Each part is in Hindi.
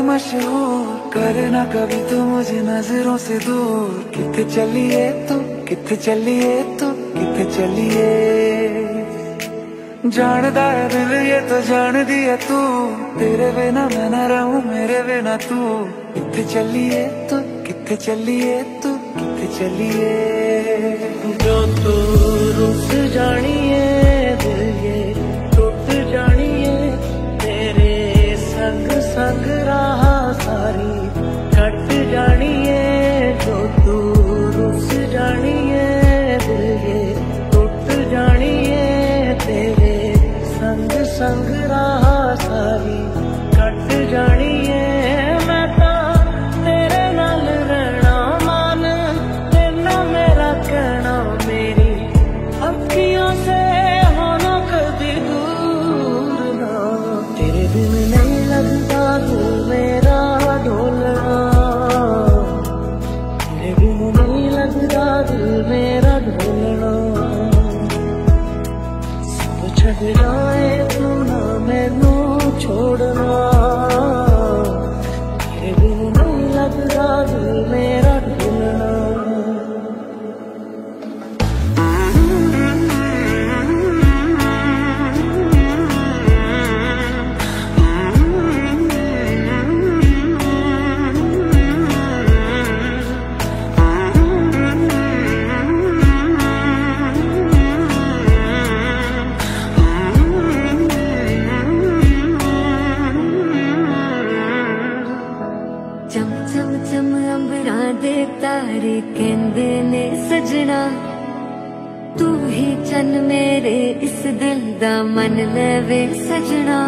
मशहूर, करना कभी तो मुझे नजरों से दूर। किथे चलिए तू, किथे चलिए तू, किथे चलिए। जानदा है दिल ये तो जान दिया तू, तेरे बिना मैं न रहूं मेरे बिना तू। किथे चलिए तू, किथे चलिए तू, किथे चलिए। जो तू रुस जानिए दिल ये टूट जानिए, तेरे संग संग राह सारी कट जानिए। जो तू रुस जानिए दिल ये टूट जानिए, तेरे संग संग राह सारी कट जानिए। मैं तो तेरे नाल रहना मान लेना, मेरा कहना मेरी अखियों से होना कभी दूर ना। तेरे बिन नहीं लगता दिल मेरा ढोलना, तेरे बिन नहीं लगता दिल मेरा ढोलना। सब छड़ जाए तू ना मैनू छोड़ना, तेरे बिन नहीं लगता दिल मेरा ढोलना। चम चम चम अंबरां दे तारे कहंदे ने सजना, तू ही चन मेरे इस दिल दा मन लवे सजना।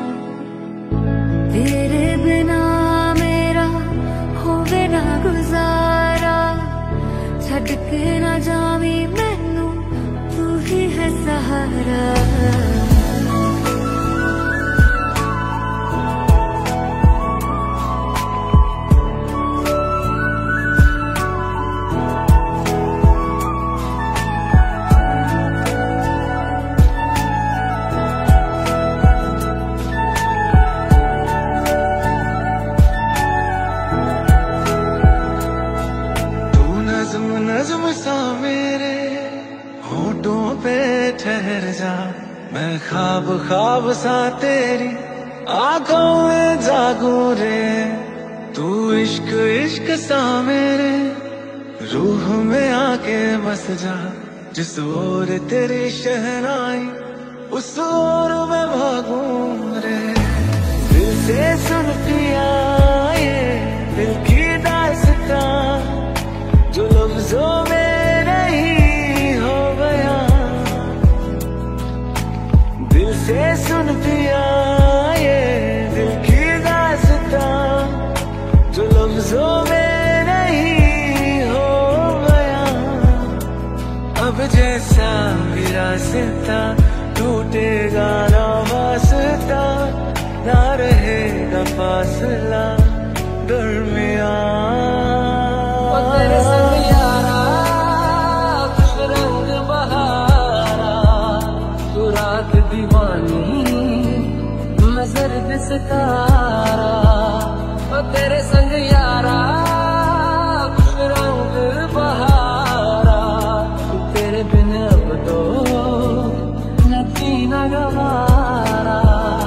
तेरे बिना मेरा होवे ना गुजारा, छड़ के ना जावी मैनू तू ही है सहारा। नज़्म सा मेरे होठों पे ठहर जा, मैं ख्वाब ख्वाब सा तेरी आंखों में जागूं रे। तू इश्क इश्क सा मेरे रूह में आके बस जा, जिस ओर तेरी शहनाई उस ओर मैं भागूं रे। दिल से सुन पिया ये दिल की दास्तां, जो लफ्जों में नहीं हो गया। दिल से सुन पिया ये दिल की दास्तां, जो लफ्जों में नहीं हो गया। अब जैसा भी रास्ता टूटेगा ना वास्ता, ना रहेगा फासला दरमियां। तेरे संग यारा खुश रंग बहारा, तू रात दीवानी मैं सर्द सितारा। ओ तेरे संग यारा खुश रंग बहारा, तू तेरे बिन अब तो न जीना गवारा।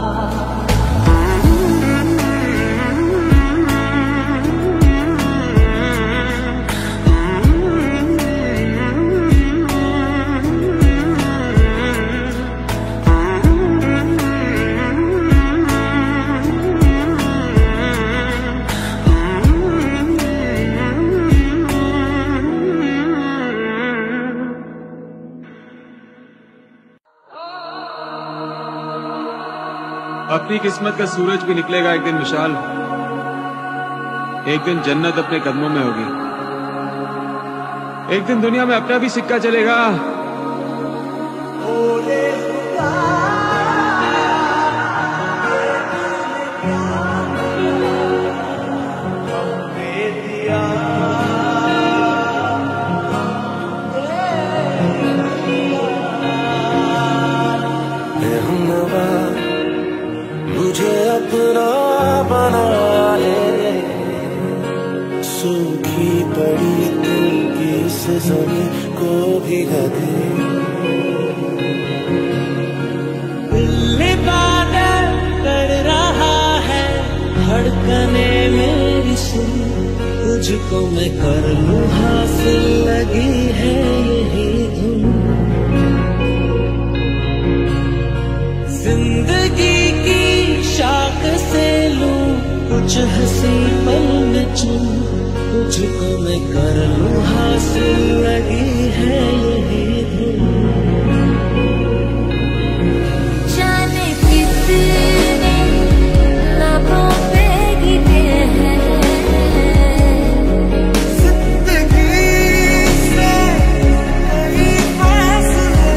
अपनी किस्मत का सूरज भी निकलेगा एक दिन विशाल, एक दिन जन्नत अपने कदमों में होगी, एक दिन दुनिया में अपना भी सिक्का चलेगा। मुझे अपना बना ले, सूखी पड़ी दिल की इस ज़मीं को भिगा दे। दिल बादल कर रहा है धड़कने मेरी सुन, तुझको मैं कर लूं हासिल लगी है यही धुन। जिंदगी की शाख से लूं कुछ हंसी पल में चुन, तुझको मैं कर लूं हासिल लगी है यही धुन। जाने कितने लबों पे गिरे हैं जिंदगी से कई फासले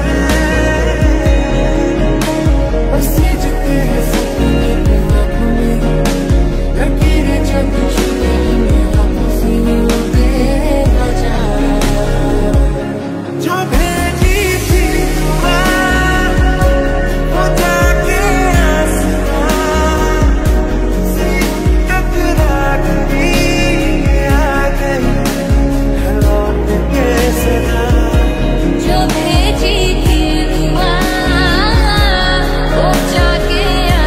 हैं, बस ये जो तेरे सपने पे आँखों में लकीरें जब छूटेंगी आँखों से मिलोगे बजा। जो भेजी थी दुआ वो जाके आसमां से टकरा गई, आ गई लौट के सदा। जो भेजी थी दुआ वो जाके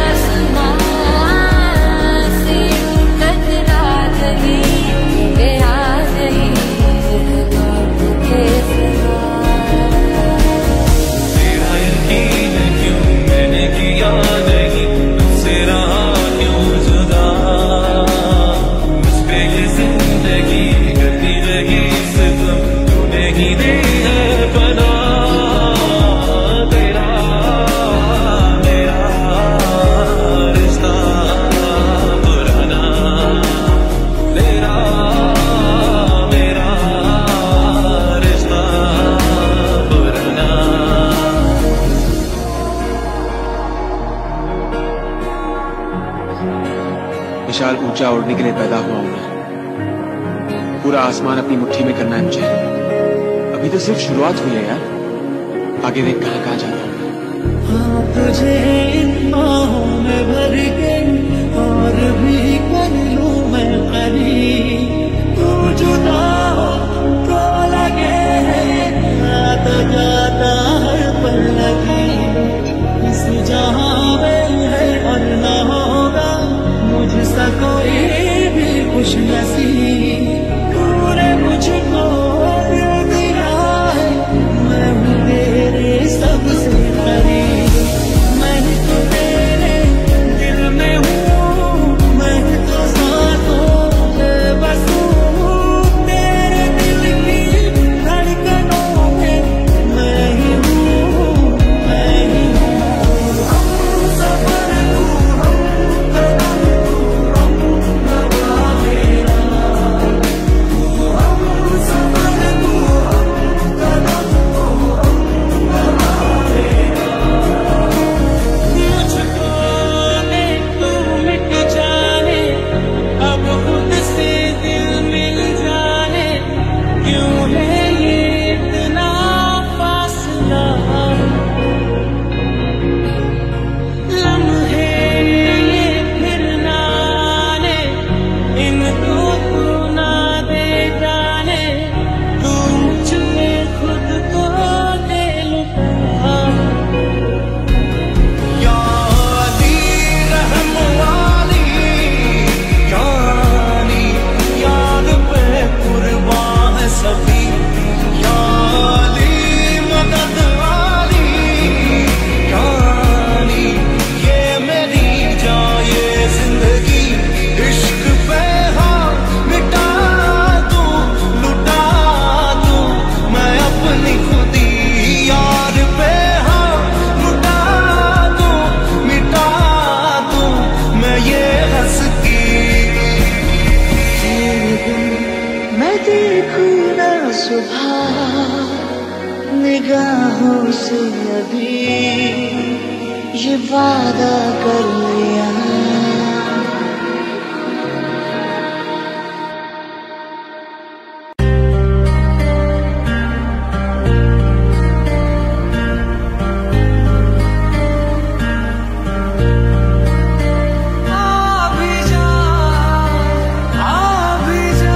आसमां से टकरा गई, ये आ गई लौट के सदा। तेरा यकीन क्यों मैंने किया नहीं, तुझसे रहा क्यों जुदा, मुझ पे ये जिंदगी करती रही सितम, तूने ही दी है पना। तेरा मेरा रिश्ता पुराना, तेरा मेरा रिश्ता पुराना। विशाल, ऊंचा उड़ने के लिए पैदा हुआ हूं मैं। पूरा आसमान अपनी मुट्ठी में करना है मुझे। अभी तो सिर्फ शुरुआत हुई है यार, आगे देख कहां कहां जाता हूं। हाँ, तुझे इन बाहों में भर के और भी कर लूं मैं करीब, तू जुदा हो तो लगे आता जाता हर पल लगी। इस जहां में है और न होगा मुझसा कोई भी खुश नसीब, तूने मुझको ये दिया है, मैं हूँ तेरे सबसे करीब। मैं तो तेरे दिल में हूँ, मैं तो सांसों में बस हूँ, तेरे दिल की धड़कनों में मैं ही हूँ, मैं ही हूँ। हम सफर तू, हम कदम तू, हम नवा मेरा। हम सफर तू, हम कदम तू, हम नवा मेरा। मुझको देख तू मिट जाने, अब खुद से दिल मिल जाने, क्यों है ये इतना फासला। लम्हे ये फिर ना आने, इनको तू ना दे जाने, तू मुझ में खुद को दे लुटा। या अली रहम वाली यानी याद पे कुर्बान है सभी, या अली मदद वाली यानी ये मेरी जाए जिंदगी। इश्क पे हाँ मिटा दूं, लुटा दूं मैं अपनी खुदी, यार पे हाँ लुटा दूं, मिटा दूं मैं ये हंसकी। मैं देखूं ना सुबह निगाहों से अभी, ये वादा कर लिया। आ भी जा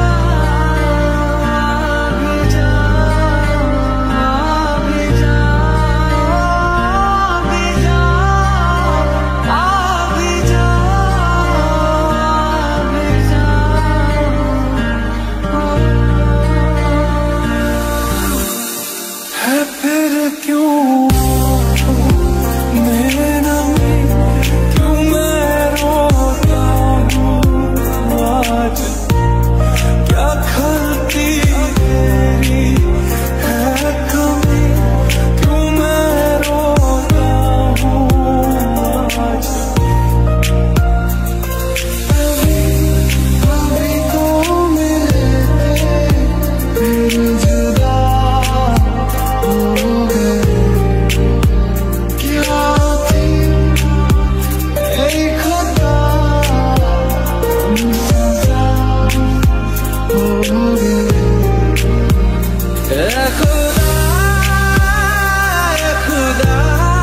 खुदा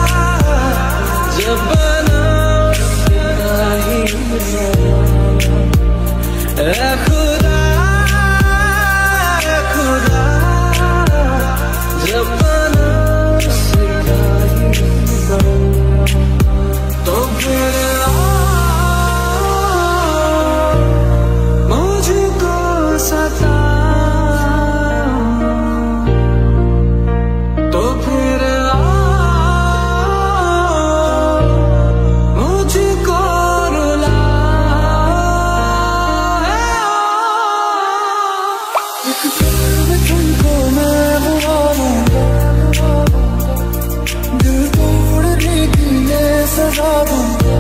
जब बना खुदा खुदा जब बना तो फिर मुझको सता तो फिर मुझको रुला तुमको मैं बुला दूंगा दिल तोड़ने की ये सजा दूंगा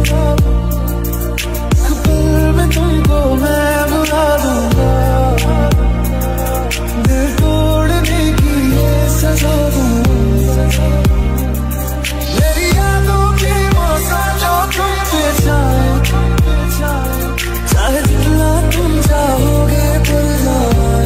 पल में तुमको मैं बुला दूंगा दिल तोड़ने की ये सजा दूंगा मेरी यादों की मौसम जो तुम पे जाए चाहे जितना तुम चाहोगे भूल जाए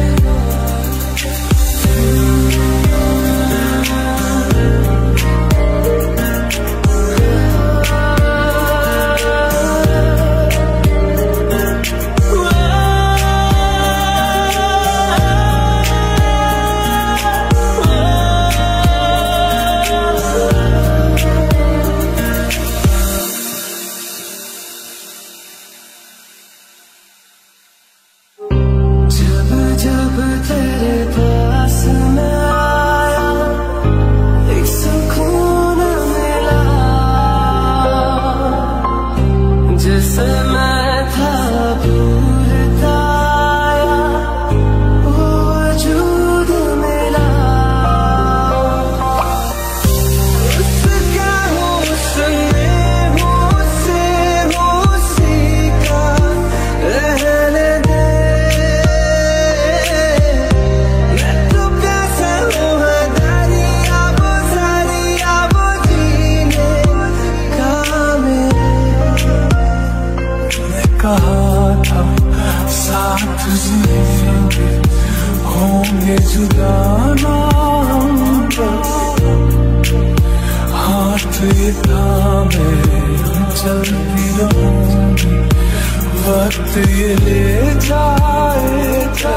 जब तेरे पास मैं आया एक सुकून मिला जैसे मैं था भूलता आया वो वजूद मिला उसका हुस्न से सीखा रहने दे कहा था साथ जिएंगे होंगे जुदा ना हाथ ये थामे चलती रहूंगी वक्त ये ले जाएगा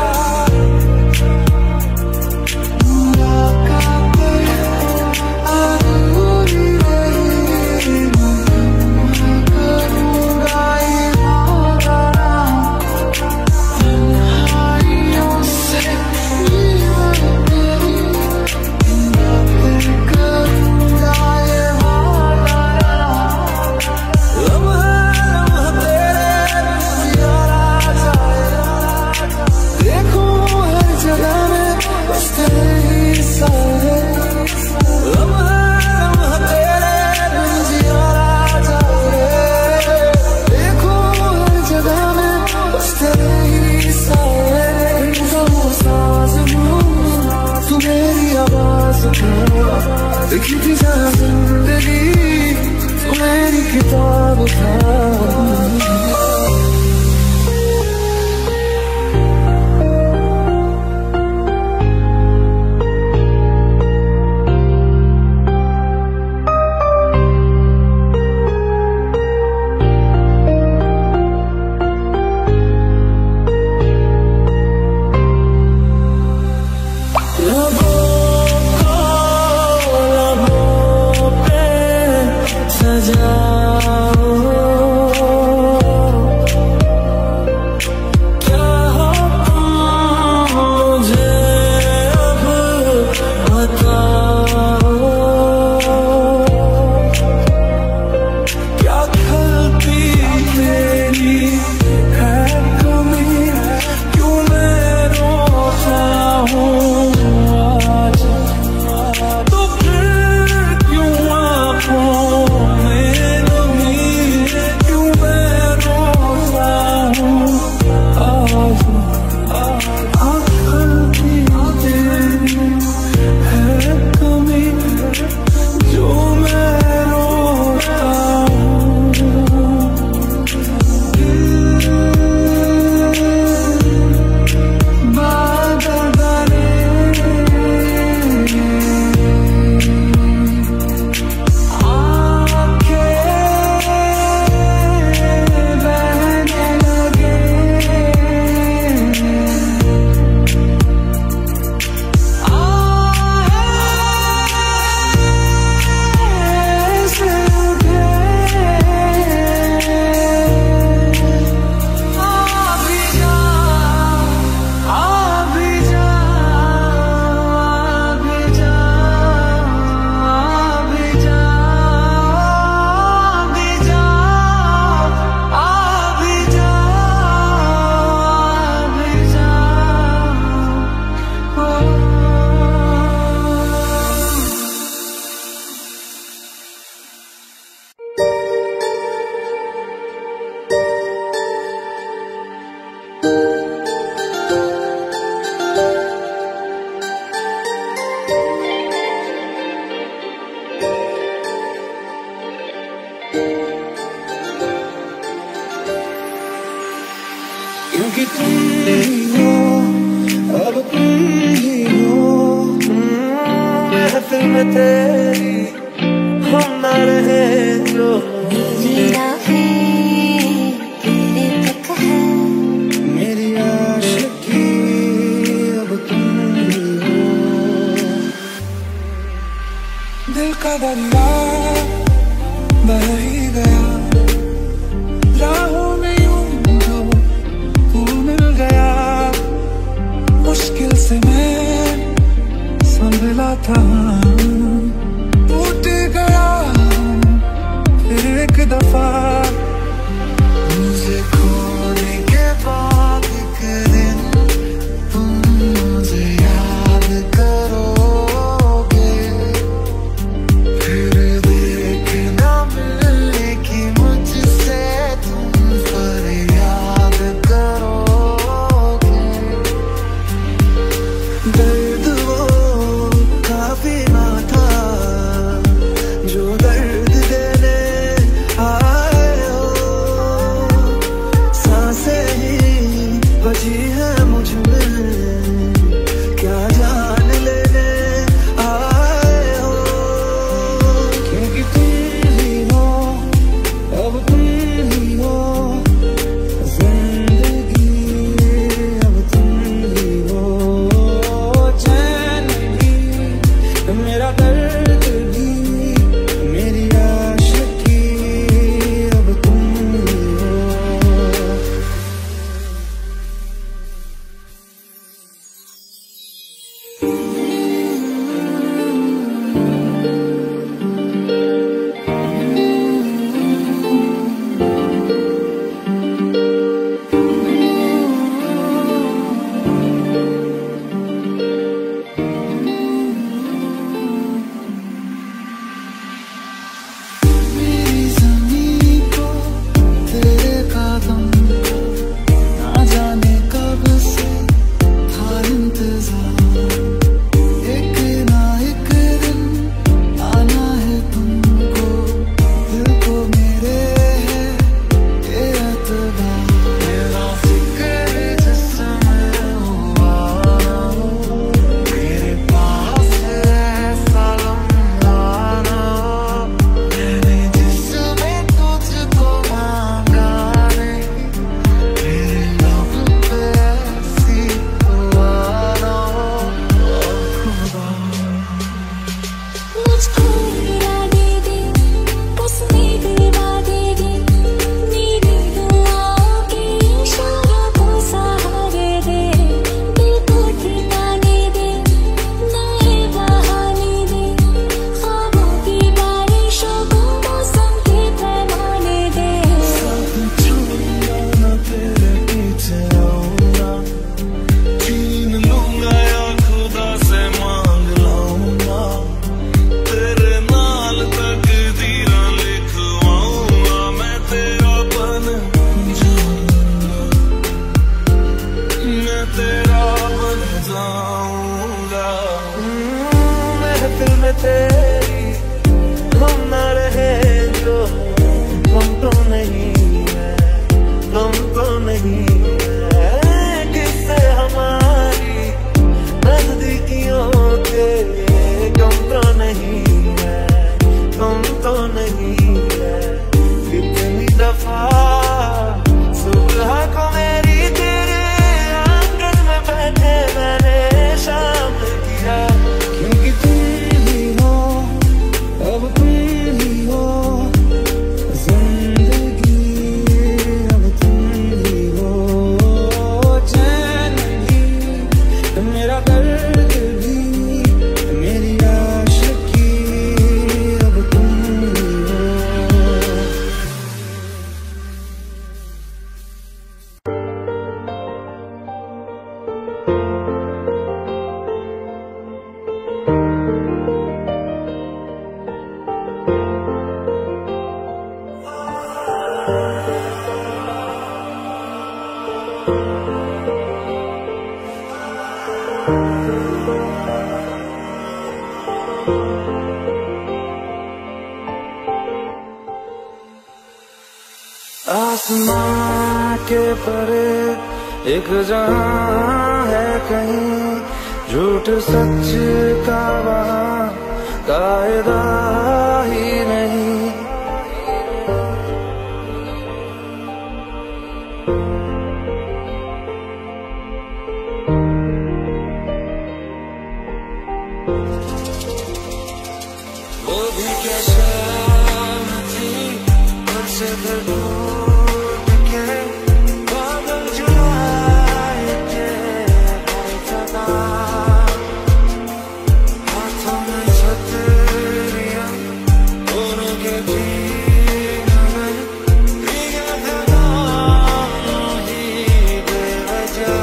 देखी थी जहाँ जिंदगी मेरी किताब था सजाओ हो, अब तुम ही हो। महफिल में तेरी हम ना रहे जो, मेरा है तेरे तक है, मेरी आशिकी अब तुम ही हो। दिल का दरिया बह ही गया, राहों में यूं जो तू मिल गया। मुश्किल से मैं संभला था, टूट गया फिर एक दफा। मुझे खोने के बाद एक दिन तुम मुझे याद करोगे, फिर देखना मिलने की मुझसे तुम फरियाद करोगे। दर्द वो काफी ना था जो दर्द देने आए हो, सांसें ही बची है मुझ में, क्या जान लेने आए हो। क्योंकि तुम ही हो, अब तुम ही हो, जिंदगी अब तुम ही हो। चैन भी मेरा दर्द भी, मेरी आशिकी अब तुम ही हो। मेरी ज़मीं को तेरे कदम ना जाने कब से था इंतज़ार। एक ना एक दिन आना है तुमको, दिल को मेरे है ये एतबार। मेरा ज़िक्र जिसमें हुआ ना हो, तेरे पास ऐसा लम्हा ना हो। मैंने जिसमें तुझको मांगा नहीं, तेरे लब पे ऐसी हुआ ना हो। खुदा मुझको गिरा दे दे, उसमें गिरा दे दे, मेरी दुआओं के इशारों को सहारे दे। दिल को ठिकाने दे, नए बहाने दे, ख्वाबों की बारिशों को मौसम के पैमाने दे। सब छूंगा ना तेरे पीछे आऊंगा, छीन लूंगा या खुदा से मांग लाऊंगा। तेरे नाल तकदीरां लिखवाऊंगा, मैं तेरा बन जाऊंगा, मैं तेरा बन जाऊंगा। महफिल में तेरी हम ना रहे जो, हम तो नहीं है, हम तो नहीं है। किससे हमारी नजदीकियों के गम तो नहीं है, हम तो नहीं है। कितनी दफा सुबह को मेरी तेरे आंगन में बैठे मैंने शामिल किया। क्योंकि तुम ही हो, अब तुम ही हो, जिंदगी अब तुम ही हो। चैन भी मेरा दर्द भी, मेरी आशिकी अब तुम ही हो। आसमां के परे एक जहां है कहीं झूठ सच का वहां कायदा ही नहीं। वो भी क्या शाम थी बरसे फिर टूट के बादल जुलाए के बैठा हाथों में छतरियां दोनों के भीगा था ही बेवजह।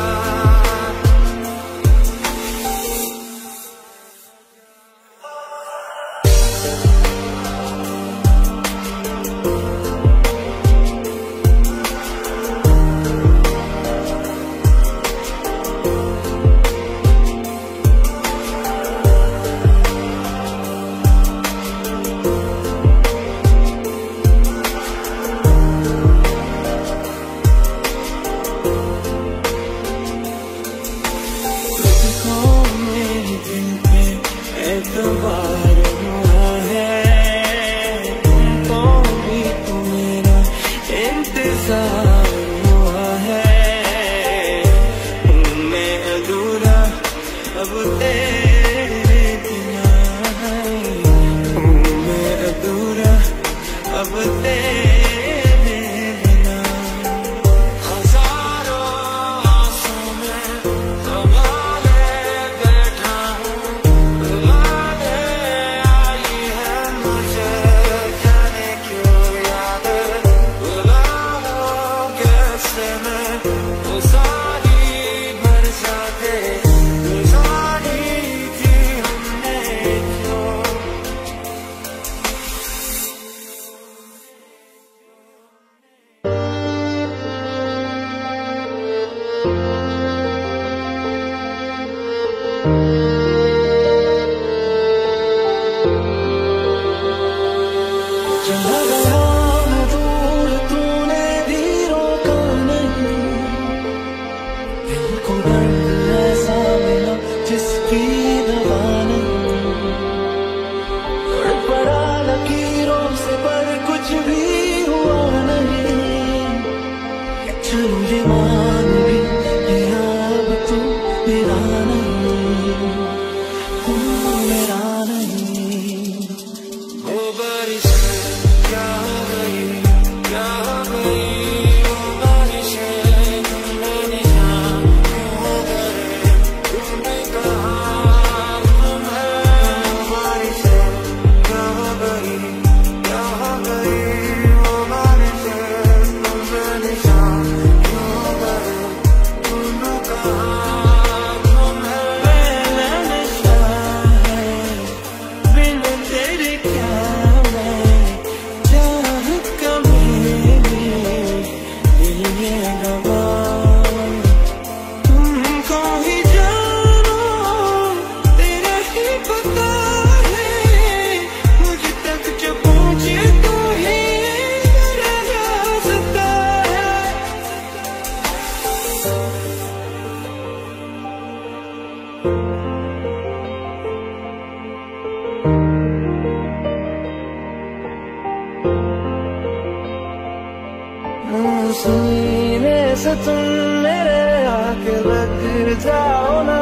एतबार हुआ है तुमको भी तो मेरा इंतजार हुआ है। मैं अधूरा अब तेरे बिना मैं अधूरा अब तेरे बिना। हजारों आंसू में संभाले बैठा चला गया मैं दूर तूने भी रोका नहीं। दिल को दर्द ऐसा मिला जिसकी दवा नहीं। तड़पड़ा लकीरों से पर कुछ भी हुआ नहीं। चलो ये मान भी लिया अब तू मेरा नहीं मेरा नहीं। वो बारिश क्या गई वो बारिशें तुमने निशान क्यों करे तुमने कहा तुम है। बारिशें क्या गई वो बारिशें तुमने निशान क्यों करे तुमने कहा तुम है। मैं नशा है बिन तेरे क्या तुमको ही जानो तेरा ही पता है। मुझ तक जो पहुंचे तो ही मेरा रास्ता है। सीने से तुम मेरे आके लग जाओ ना।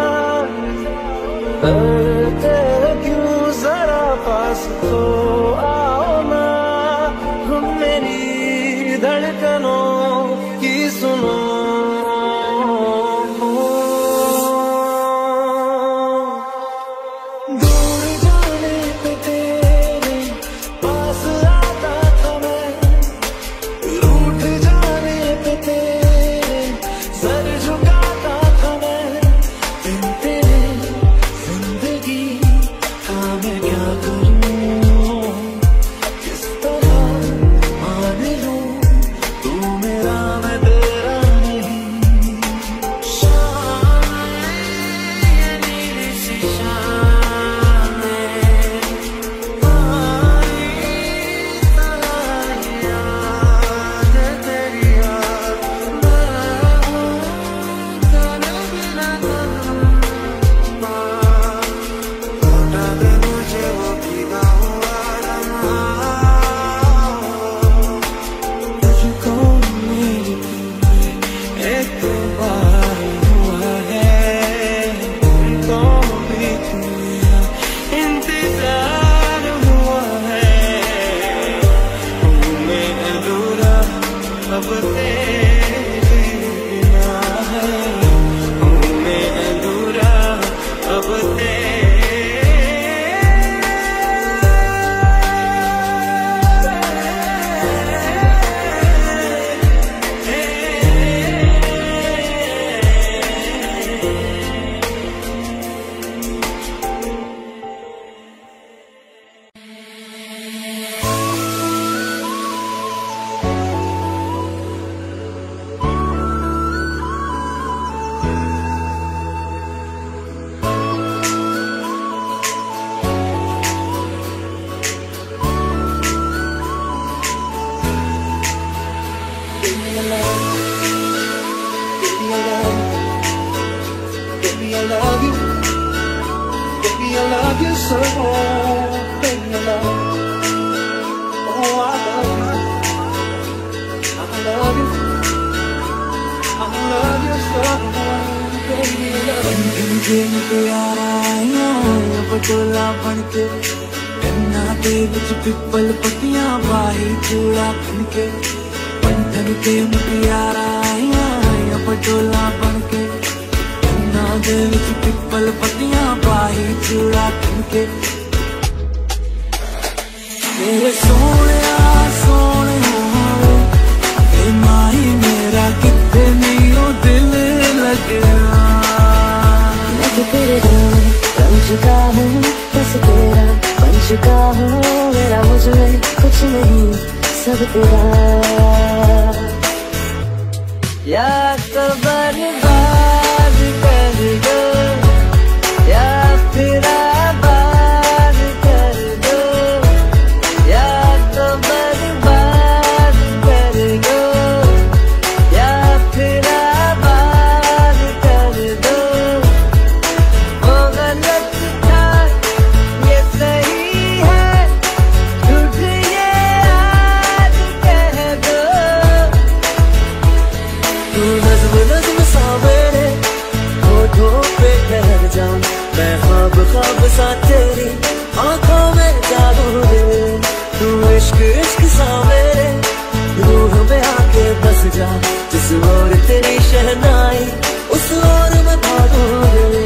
डरते क्यों जरा पास तो आओ ना। तुम मेरी धड़कनों की सुनो। दूर जाने पे तेरे पास आता था मैं। रूठ जाने पे तेरे सर झुकाता था मैं। बिन तेरे जिंदगी I love you so, baby, I love you. Oh, I love you. I love you. I love you so, baby, I love you. दिन प्यारा आया पटोला बनके गन्ना दे विच पिपल पत्तियां बाही चूड़ा बनके पंथन के प्यारा आया पटोला बनके गन्ना दे विच पिपल पत्तियां बाही चूड़ा बनके मेरे सोनिया सोनिया ते माही मेरा किते नहीं ओ दिल लगना तेरे दिल बन चुका हूँ बस तेरा बन चुका हूँ मेरा मुझमें कुछ नहीं सब तेरा या तो बर्बाद कर दो या फिर आबाद कर दो या तो बर्बाद कर दो या फिर आबाद कर दो मैं ख्वाब ख्वाब सा तेरी आंखों में जादू दे तू इश्क इश्क सा मेरे रूह में आके बस जा जिस ओर तेरी शहनाई उस ओर मैं भागू दे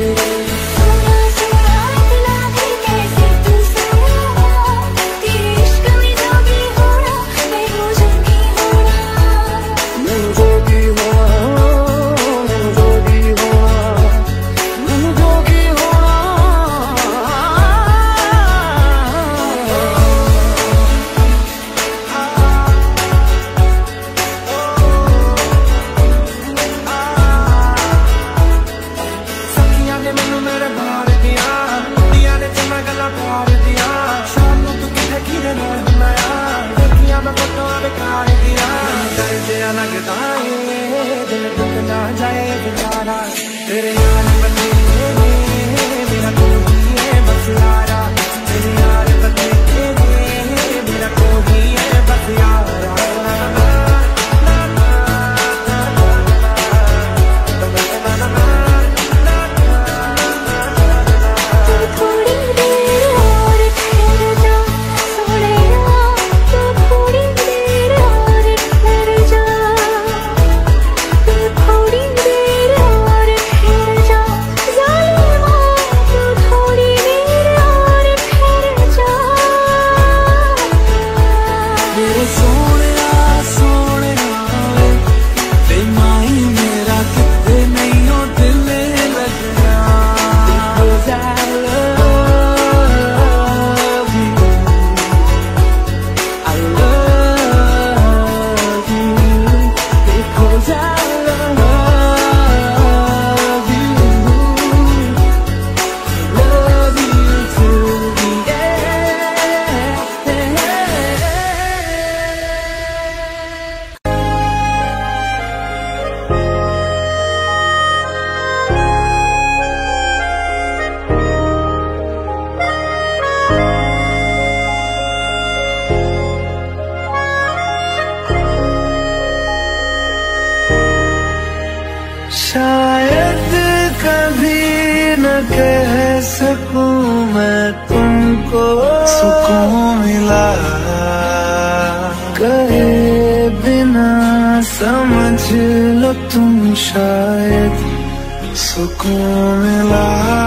शायद कभी न कह सकूं मैं तुमको सुकून मिला कहे बिना समझ लो तुम शायद सुकून मिला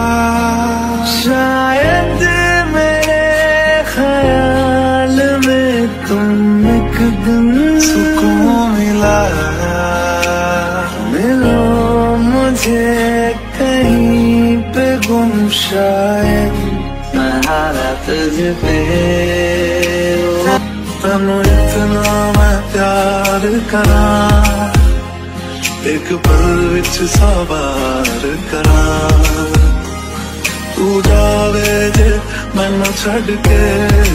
शायद मेरे ख्याल में तुम एक दिन सुकून मिला मिलो मुझे कहीं पे गुम शायद मैं हारा तुझ पे तनु इतना मैं प्यार करा एक पल विच सवार करा तू जावे जे मैनू छड़ के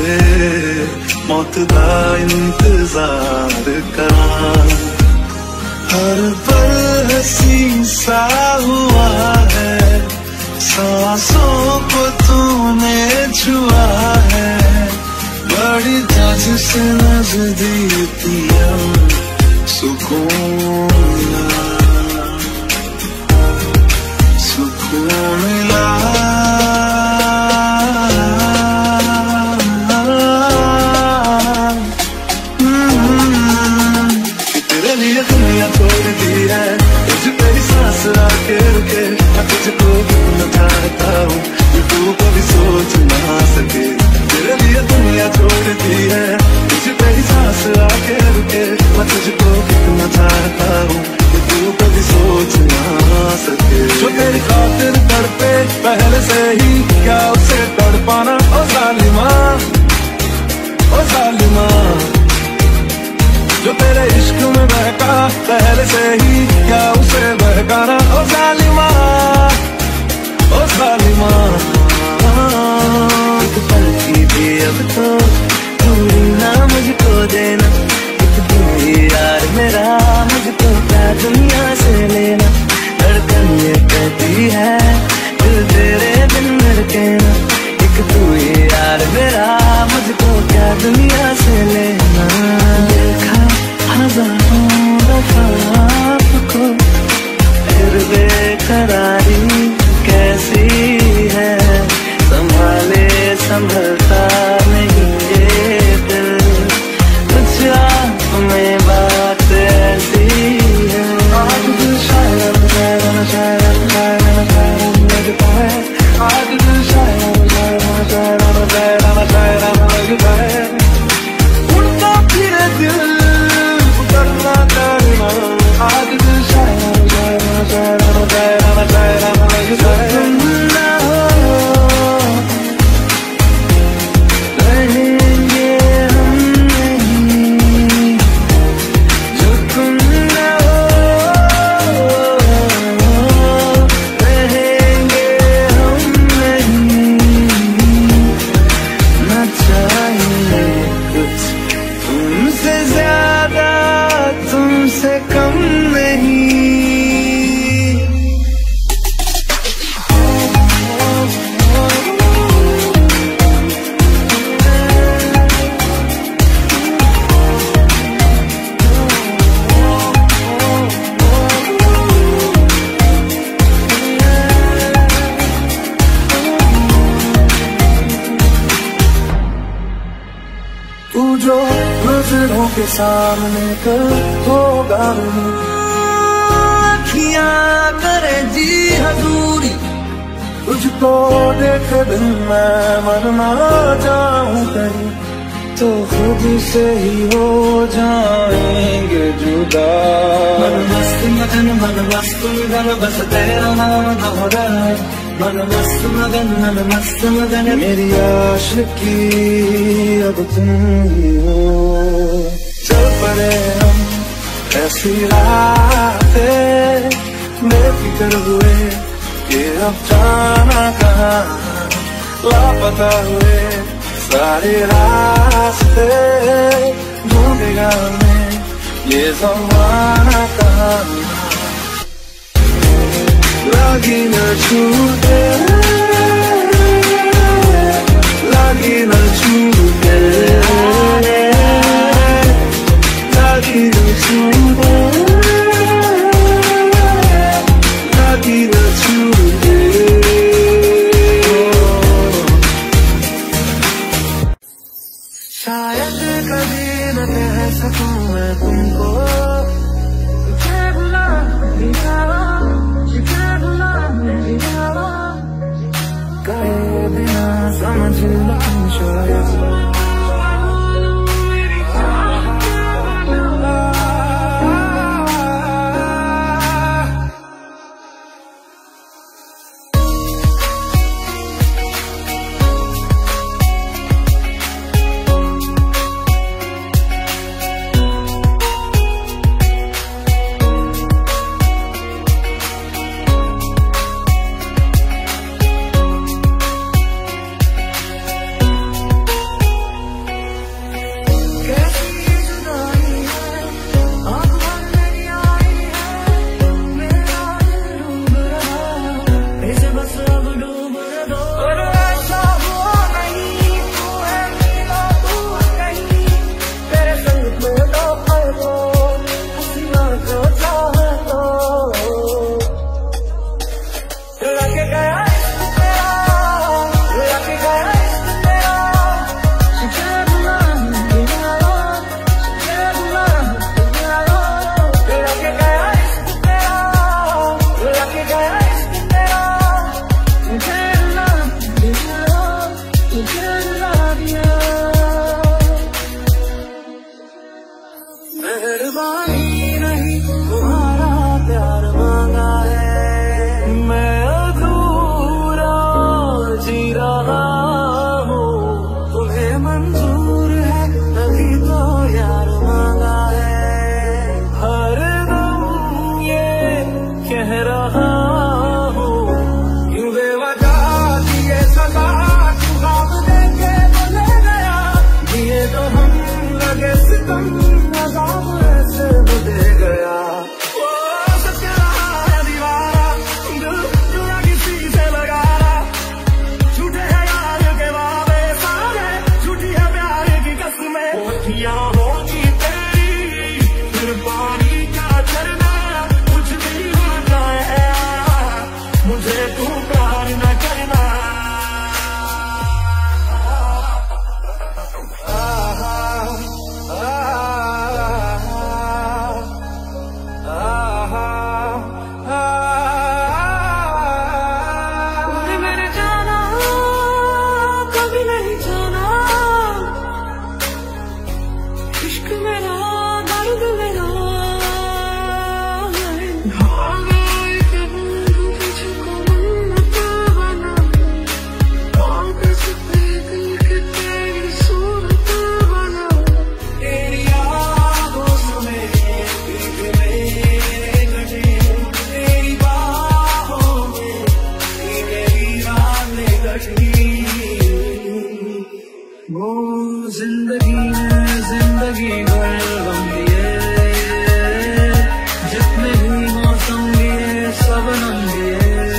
मौत दा इंतजार करा हर पल हंसी सा हुआ है सांसों को तू तुझको कितना चाहता हूँ कि तू कभी सोच ना सके। तेरे लिए दुनिया छोड़ दी है, तुझ पे ही सांस आके रुके। मैं तुझको कितना चाहता हूँ कि तू कभी सोच ना सके। जो तेरी खातिर तड़पे पहले से ही, क्या उसे तड़पाना ओ जालिमा, ओ जालिमा। जो तेरे इश्क में बहका पहले से ही, क्या उसे बहकाना ओ जालिमा, ओ जालिमा। एक पल की भी अब तो दूरी ना मुझको देना, एक तू ही यार मेरा, मुझको क्या दुनिया से लेना। धड़कन ये कहती है दिल तेरे बिन धड़के ना, एक तू ही यार मेरा, मुझको क्या दुनिया से लेना। देखा हजारों दफा आपको, फिर बेकरारी कैसी है। संभाले संभलता नहीं ये दिल, कुछ आप में बात ऐसी है। आज दिल शायर शायर शायर शायर शायर लगता है, आज दिल शायर शायर शायर शायर शायर लगता है। उड़ता फिरे दिल करना करना, आज दिल शायर शायर शायर शायर शायर लगता है। तुम ना हो रहेंगे हम नहीं, जो तुम ना हो रहेंगे हम नहीं। ना चाहिए कुछ तुमसे ज्यादा, तुमसे कम नहीं। तू जो नजरों के सामने कर होगा नहीं, अखियां करे जी हजूरी। तुझको देख बिन मैं मर ना जाऊं कहीं, तो खुद से ही हो जाएंगे जुदा। मन मस्त मगन बस तेरा नाम दोहराए। मन मस्त मगन मेरी आशिकी अब तुम ही हो। चल पड़े हम ऐसी रातें, बेफिक्र हुए कि अब जाना कहाँ, लापता हुए सारे रास्ते। ढूंढेगा हमें ये ज़माना कहाँ, लगी न छूटे, लगी न छूटे, लगी न छूटे, लगी न छूटे। शायद कभी न कह सकूं मैं तुमको, कहे बिना समझ लूं शायद। वो जिंदगी में जिंदगी भर गम दिए, जितने भी मौसम दिए सब नम दिए।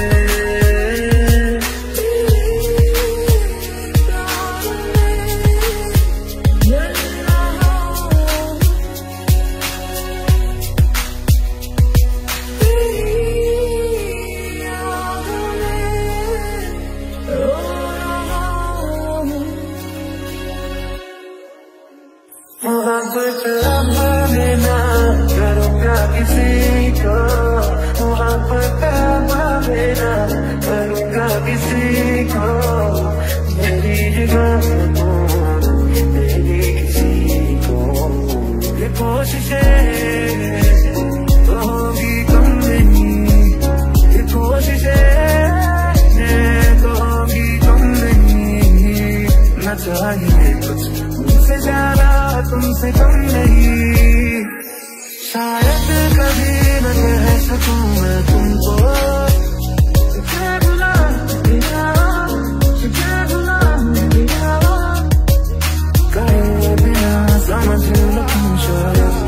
मोहब्बत अब मैं ना करूँगा किसी को, मोहब्बत अब मैं ना करूँगा किसी को, मेरी जगह मेरी किसी को। ये कोशिशें तो होगी कम नहीं, ये कोशिशें तो होगी कम नहीं। न चाहिए कुछ मुझसे ज्यादा तुमसे कम नहीं, शायद कभी न कह सकूं मैं तुमको। तुझे भुला दिया, तुझे भुला दिया, कहे बिना समझ न तुम शायद।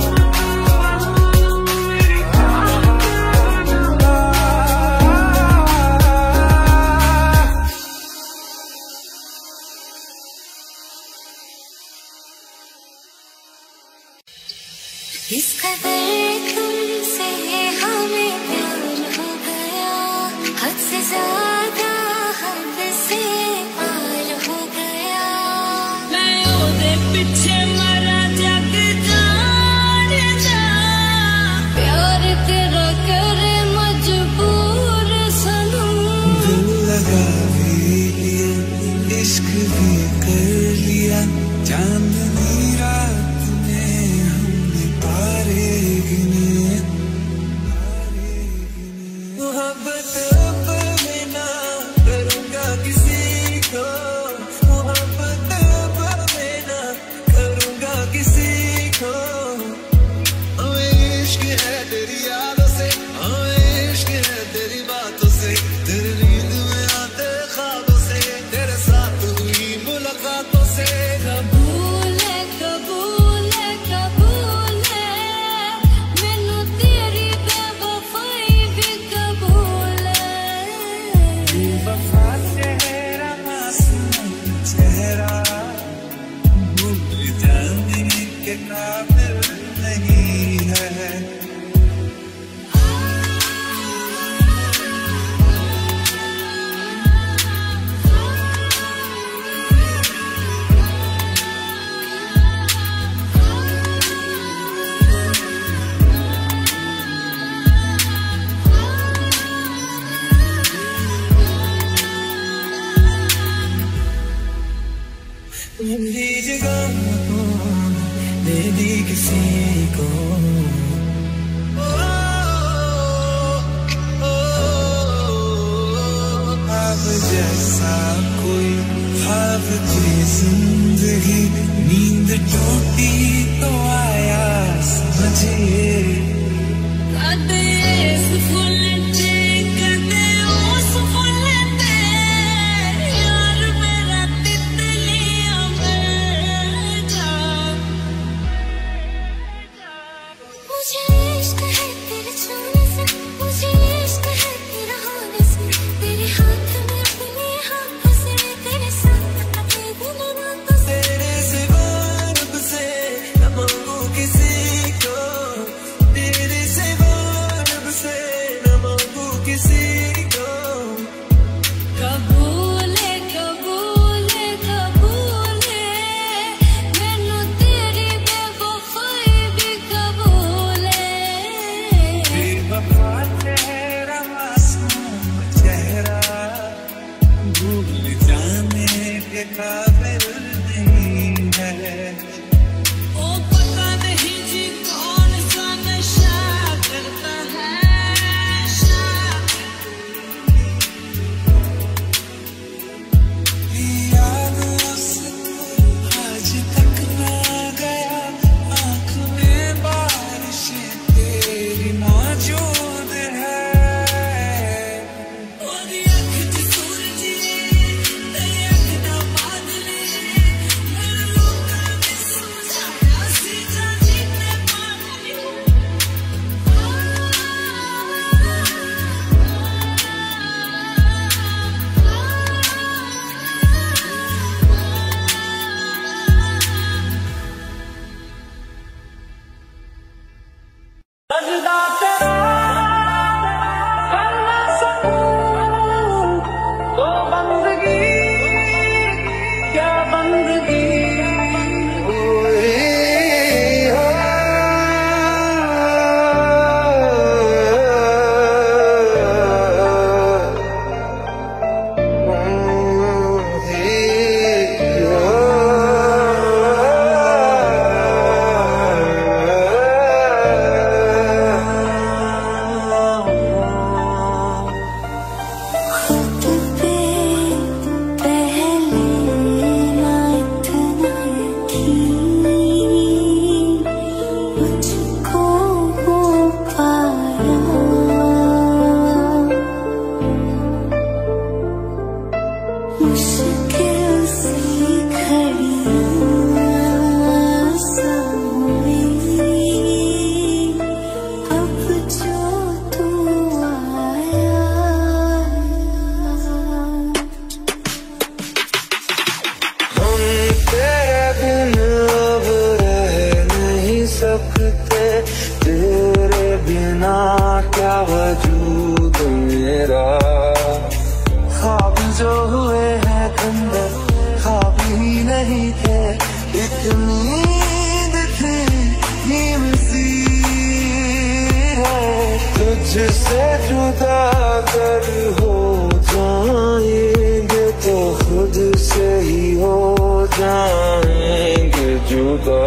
इस कदर तुमसे हमें प्यार हो गया, हद से ज्यादा हद से पार हो गया। मैं ओदे पीछे मरा जग जान जा, प्यार तेरा करे मजबूर सनम। दिल लगा भी लिया, इश्क भी कर लिया, चांदनी रात में हमने तारे गिने। मोहब्बत अब मैं ना करूँगा किसी को, मोहब्बत अब मैं ना करूँगा किसी को। हमें इश्क है तेरी यादों से, हमें इश्क है तेरी बातों से, तेरी नींद में आते ख्वाबों से, तेरे साथ हुई मुलाकातों से। कबूल है, कबूल है, कबूल है, मैनू तेरी बेवफाई भी कबूल है। बेवफा चेहरा मासूम चेहरा, भूल जाने के काबिल नहीं है। मेरी जगह दे दी किसी को। ख्वाब जैसा कोई ख्वाब थी जिंदगी, नींद टूटी तो आया समझिए। कदे इस फुल ते कदे उस फुल ते, यार मेरा तितलियां में जा। मुझे इश्क है तेरे छूने से, मुझे इश्क है तेरा होने से, तेरे हाथ में अपने हाथ से, तेरे साथ अपने दिल रातों से। तेरे सिवा रब से न मांगू किसी को, तेरे सिवा रब से न मुझसे जुदा कर हो जाएंगे तो खुद से ही हो जाएंगे जुदा।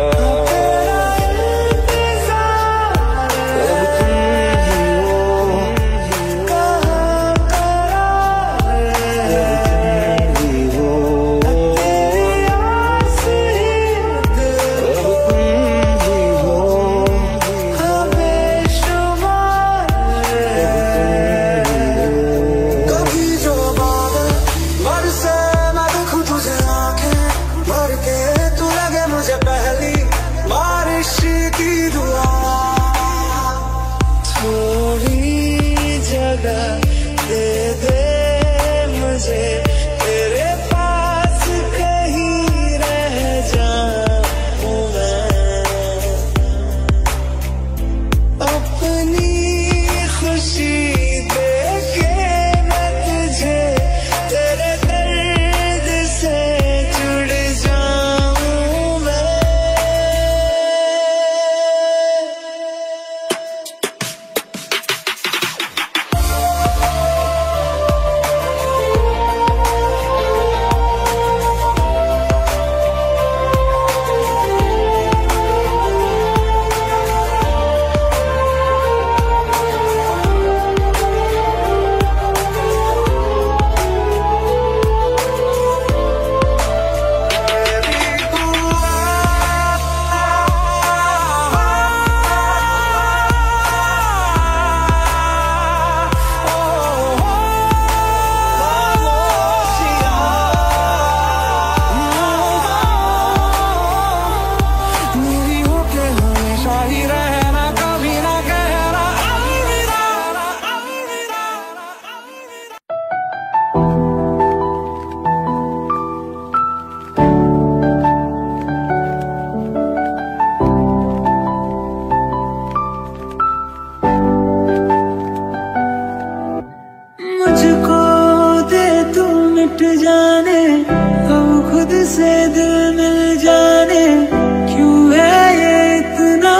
जाने हम खुद से दिल मिल जाने, क्यों है ये इतना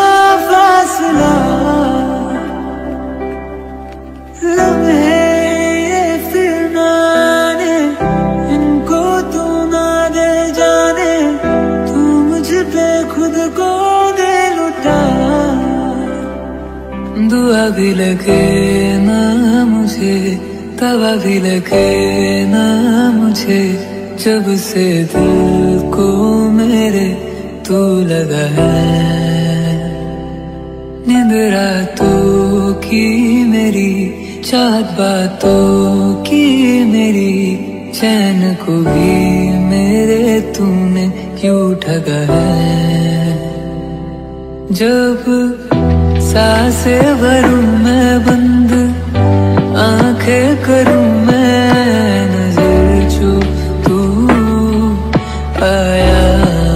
फासला। लम्हे ये फिर ना आने, इनको तू ना दे जाने, तू मुझ पे खुद को दे लुटा। दुआ भी लगे ना मुझे, दवा भी लगे ना मुझे, जब से दिल को मेरे तू लगा है। नींद रातों की मेरी, चाहत बातों की मेरी, चैन को भी मेरे तूने क्यों ठगा है। जब सांसें भरूं मैं बंद, आंखें करूं मैं नजर, जो तू आया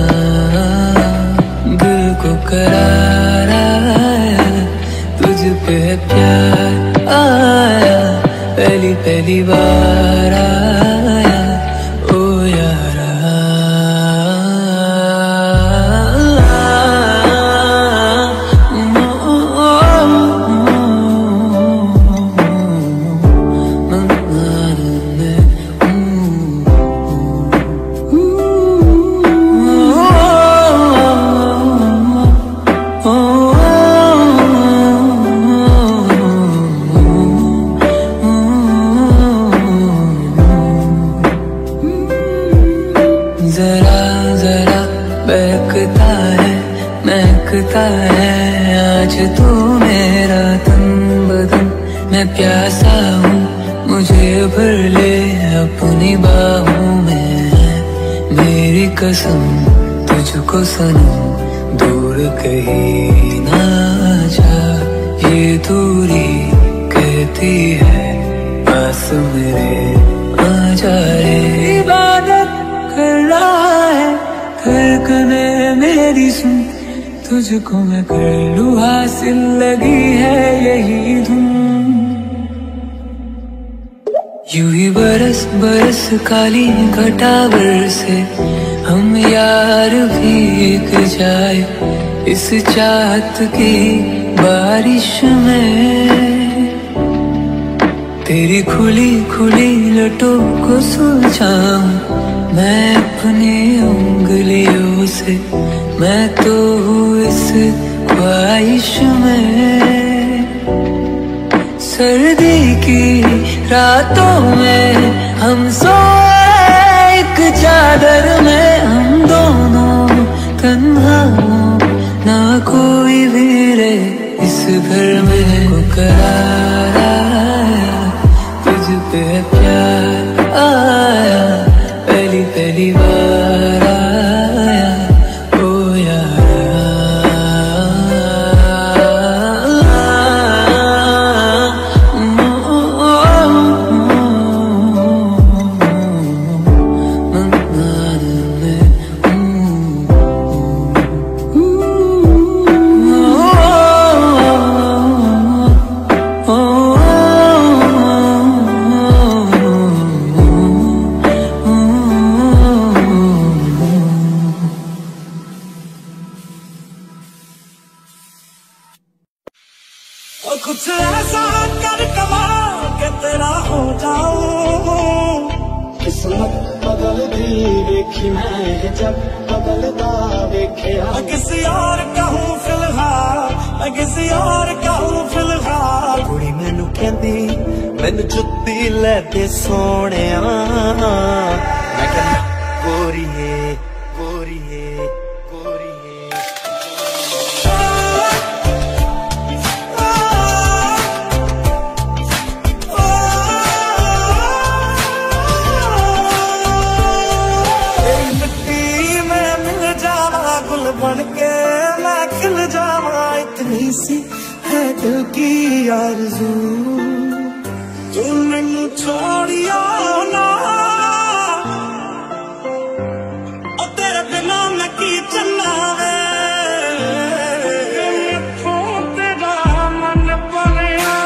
दिल को करार आया, तुझ पे प्यार आया, पहली पहली बार आया ओ यारा। महकता है आज तू मेरा तन बदन, मैं प्यासा हूँ मुझे भर ले अपनी बाहों में। मेरी कसम तुझको सनम, दूर कहीं ना जा, ये दूरी कहती है पास मेरे आ जा रे। इबादत कर रहा है धड़कने मेरी सुन, तुझको मैं कर लूं हासिल, लगी है यही धुन। यूं ही बरस बरस काली घटावर से हम यार भीग जाए, इस चाहत की बारिश में। तेरी खुली खुली लटों को सुलझाऊं मैं अपनी उंगलियों से, मैं तो हूँ इस ख्वाहिश में। सर्दी की रातों में हम सोए एक चादर में, हम दोनों तन्हा ना कोई भी रे इस घर में। को करार आया तुझ पे प्यार आया, पहली पहली बार आया ओ कुछ ऐसा कर कमाल के तेरा हो जाऊं। किस्मत बदलती देखी मैं जब बदलता देखिया। मैं किसी और का हूँ फिलहाल, मैं किसी और का हूँ फिलहाल। कुड़ी मैनू कहती मैनू जुत्ती ले दे सोहणिया, मैं कहना गोरीए गोरीए गोरीए। बन के मैं खिल जावा, इतनी सी है दिल की आरज़ू। तू मैनू छोड़िया ना, और तेरे बिना मैं की चलना वे। तेरा मन भरिया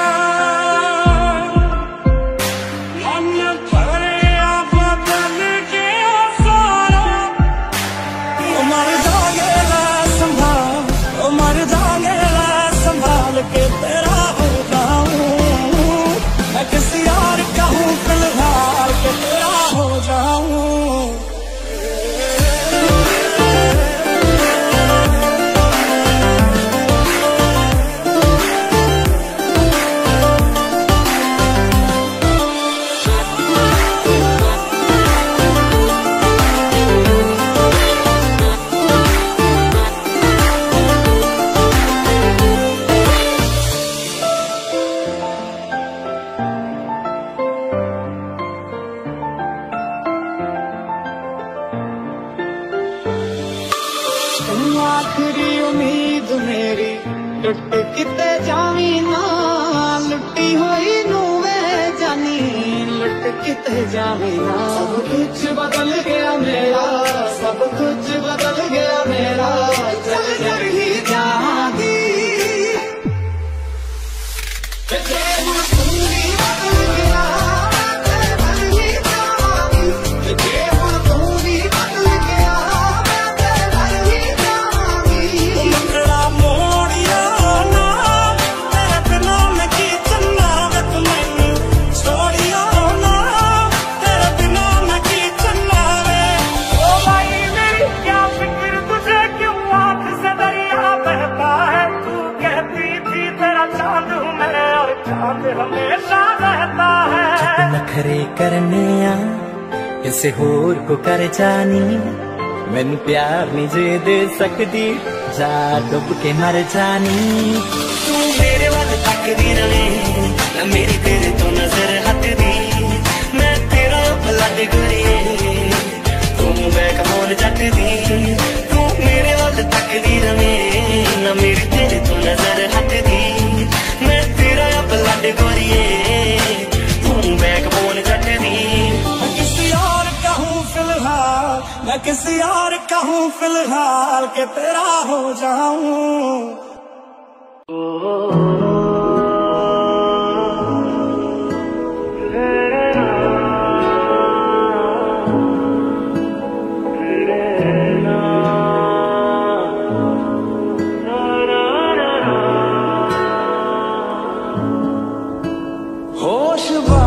मन भरिया बदल के सारा। मर जाएगा संभाल, मर जाएगा संभाल के तेरा हो जाऊं। मैं किसी और का हूँ फिलहाल के तेरा हो जाऊं। आखिरी उम्मीद मेरी लुट किते जावी ना, लुटी हुई नू वे जानी लुट किते जावी ना। सब कुछ बदल गया मेरा, सब कुछ बदल गया मेरा, चल कर ही जाऊंगी। हमेशा रहता है नखरे करने इसे होर को कर जानी। मैनू प्यार नहीं जे दे सकती, जा डुब के मर जानी। तू मेरे वाल तकदी रहे ना, मेरी तेरे तो नजर हटदी। मैं तेरा ब्लड गोरिए, तू बैक बोल जटदी। तू मेरे वाल तकदी रहे ना, मेरी तेरे तो नजर हटदी। मैं तेरा ब्लड गोरिए, तू बैक बोल जटदी। मैं किसी और का हूँ फिलहाल, मैं किसी और का हूँ फिलहाल के तेरा हो जाऊं। होश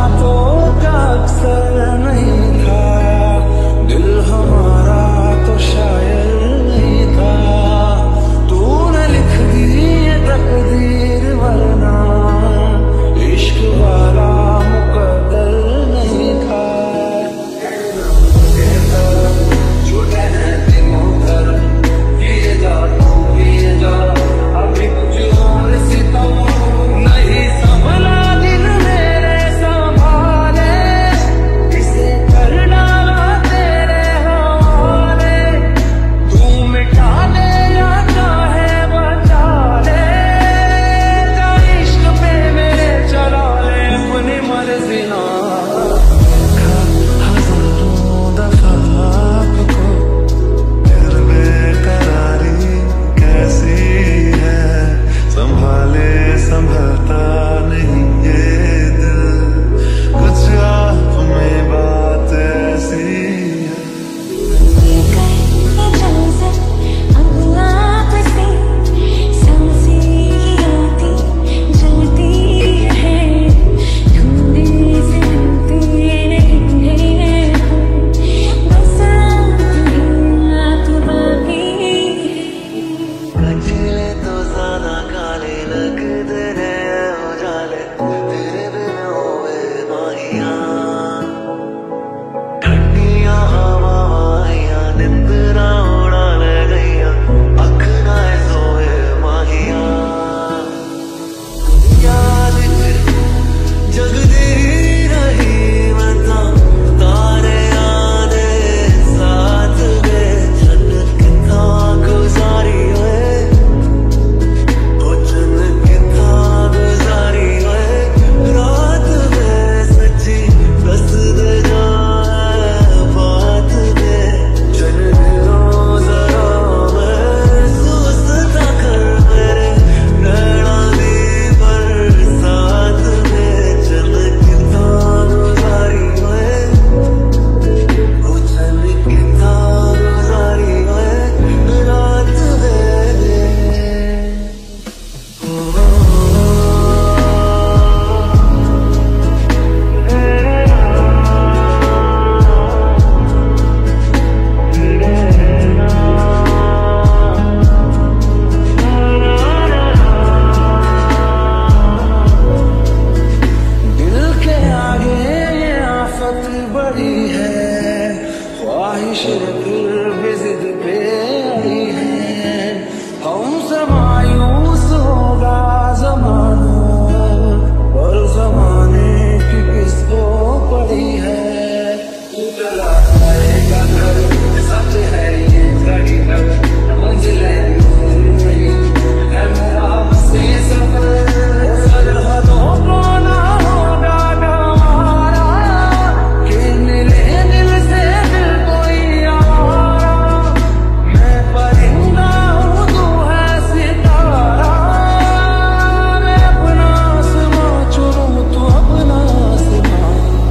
बड़ी है, ख्वाहिशें फिर भी जिद पे आई है। हमसे मायूस होगा जमाना, और जमाने की किसको पड़ी है। उतला आएगा घर, सच है ये घड़ी तक मंजिलें है मेरा से सफर, सरहदों को ना होगा हमारा, कि मिले दिल से दिल कोई हमारा। मैं परिंदा हूँ तू है सितारा, मैं अपना आसमां चुनूं तू अपना आसमां।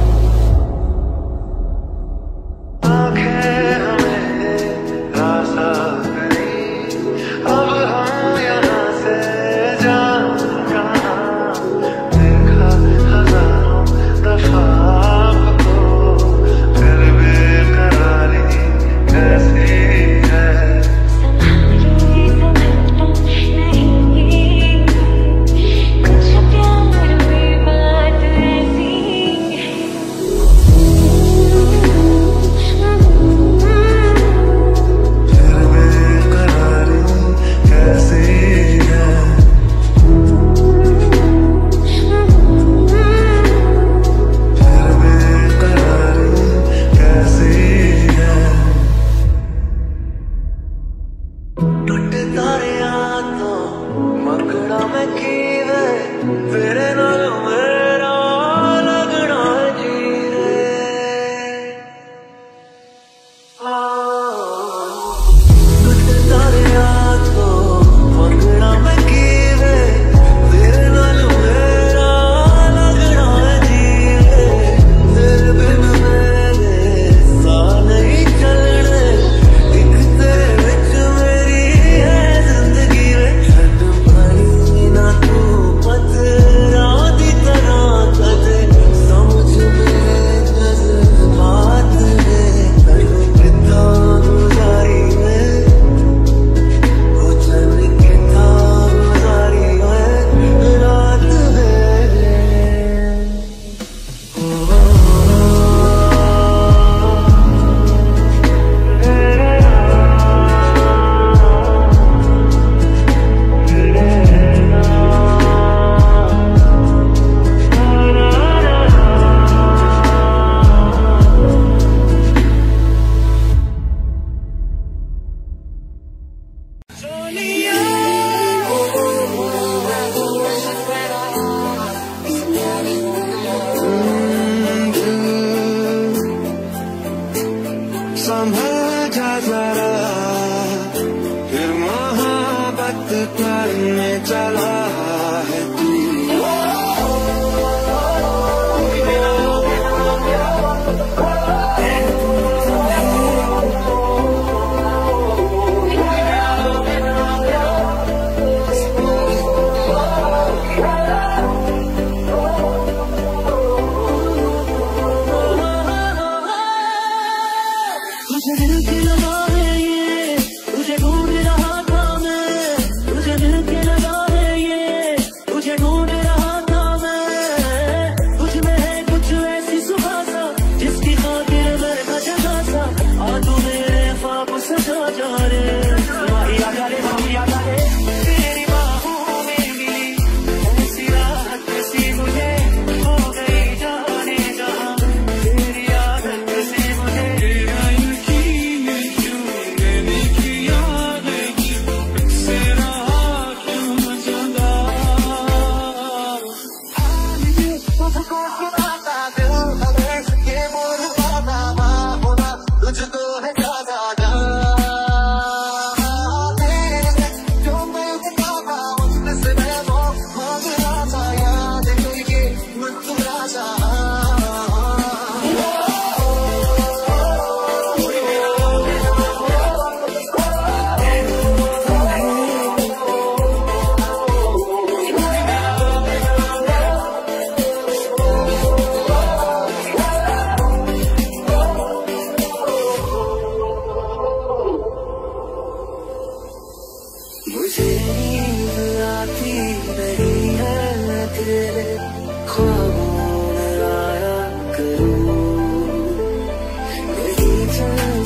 आंखें हमें रास्ता करी, अब हम यहाँ से जाना कहाँ। देखा हजारों दफा आपको, फिर बेकरारी कैसी है। कुछ प्यार में बात ऐसी फिर बेकरारी कैसी है। फिर बेकरारी कैसी है। टुटदा रेहा तो मंगना मैं कीवे, तेरे नाल मेरा लगना जी रे। टुटदा रेहा तो मंगना मैं कीवे, तेरे नाल मेरा लगना जी रे। तेरे बिन मेरे साह नहीं चलने, एक तेरे विच मेरी है जिंदगी वे। छड्ड पानी ना तू पत्थरां दी तरह, कदे समझ में जज्बात ने तैनूं कित्थां गुजारी वे। ओ चल कित्थां गुजारी वे रात वे। संभल जा जरा, फिर मोहब्बत करने चला है तू। तुझे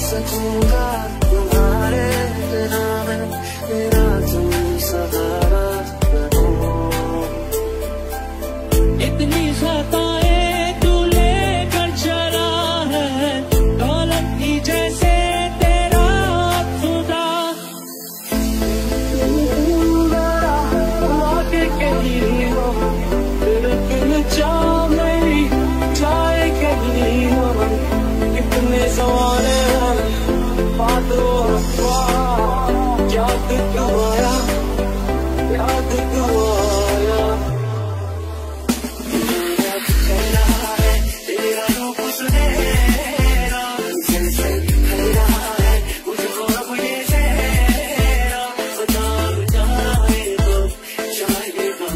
सकूंगा तुम्हारे बिना मैं, मेरा तुम सहारा बनो। इतनी खताएं तू लेकर चला है, दौलत की जैसे तेरा खुदा। आगे कहीं हो दिल चाह मेरी जाए कहीं हो, कितने सवाल बातों याद आया, याद आया। कहना है तेरा रूप सुनहरा, जैसे कहना है मुझको अब ये सहरा, बता जाए तो जाएगा।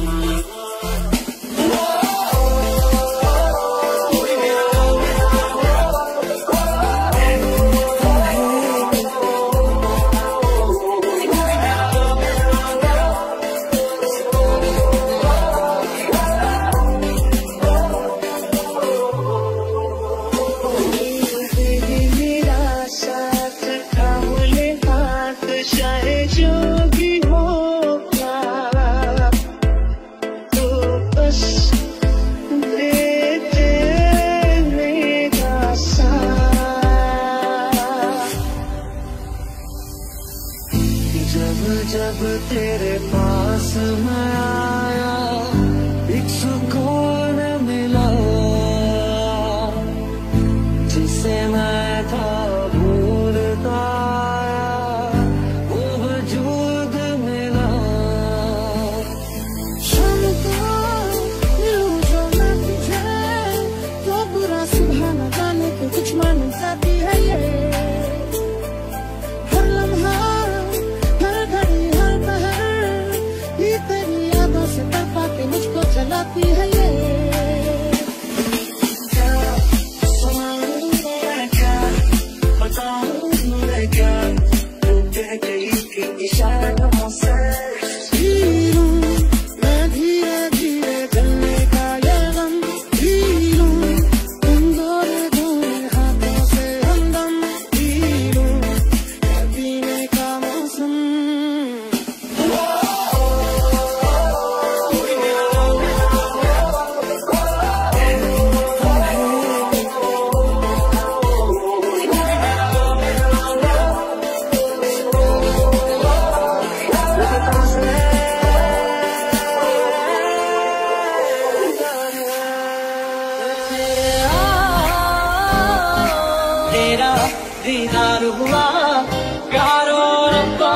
जब तेरे पास मैं आया, एक सुकून मिला जिसे मैं था भूलता आया, वो वजूद मिला। शाम को मिलूं जो मैं तुझे, तो बुरा सुबह न जाने के कुछ मालूम जाती है ये। हर लम्हा तेरी यादों से तड़पा के मुझको जलाती है ये। क्या सुनाऊं मैं, क्या बताऊं मैं, क्या तू कह गई थी इशारों से। मैं धीरे धीरे जलने का ये गम पी लूं, तुम धोरे धोरे हाथों से हमदम पी लूं, पीने का मौसम। तेरा दीदार हुआ प्यारो रब्बा,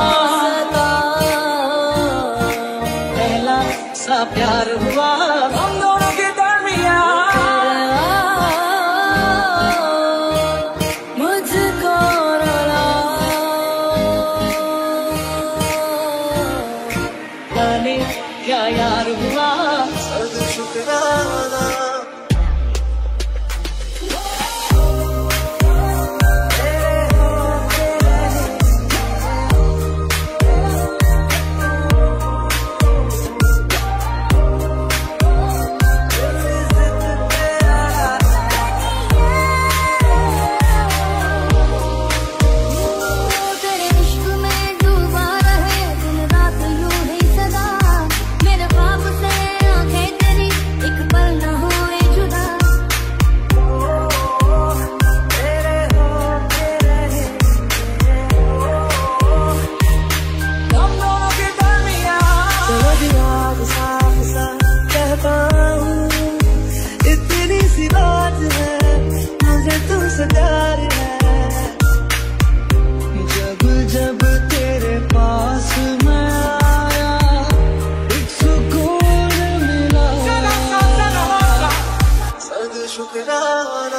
पहला सा प्यार हुआ हम दोनों के दरमियान। मुझको रुला जाने क्या यार हुआ, सब शुक्राना। जब तेरे पास मैं आया, एक सुकून मिला, सद शुक्राना।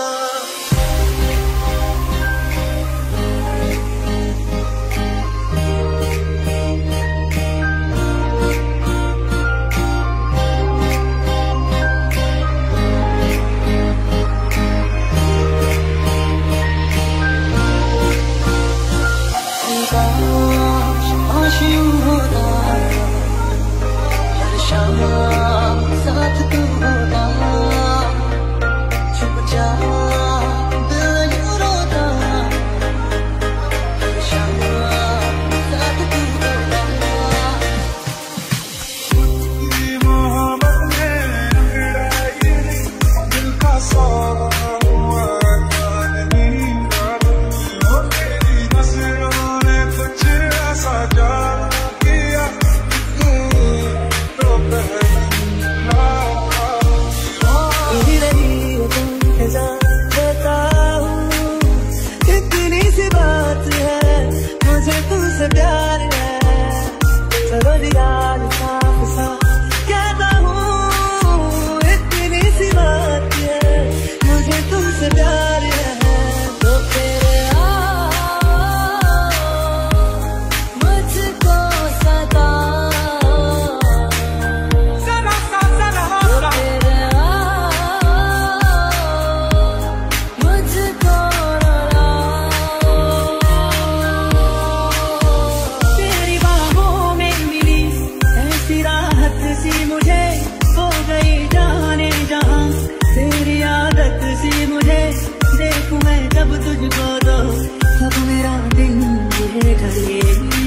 जब तुझको दो तब मेरा दिन ये ढले।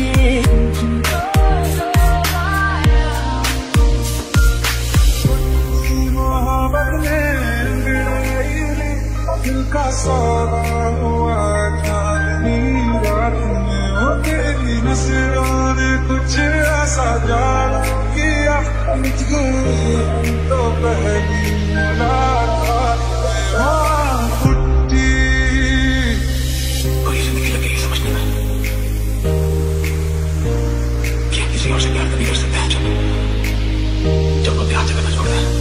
दिल का सौदा हुआ रात में वो तेरी नजरों ने कुछ ऐसा जादू किया तो पहली मुलाकात फुटी। पूरी जिंदगी लगेगी समझने में कि किसी और से प्यार कभी कर सकते हैं जब वो प्यार से करना छोड़ दें।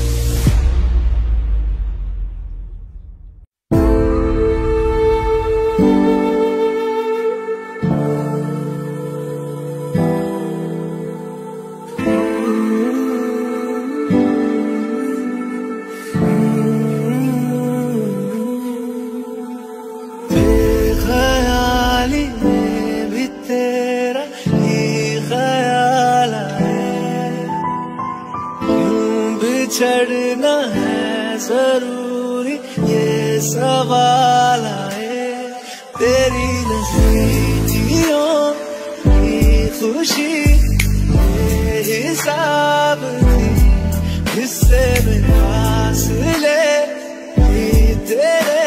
बिछड़ना है जरूरी ये सवाल आए, तेरी नजदीकियों की खुशी ये हिसाब थी, हिस्से में फासले भी तेरे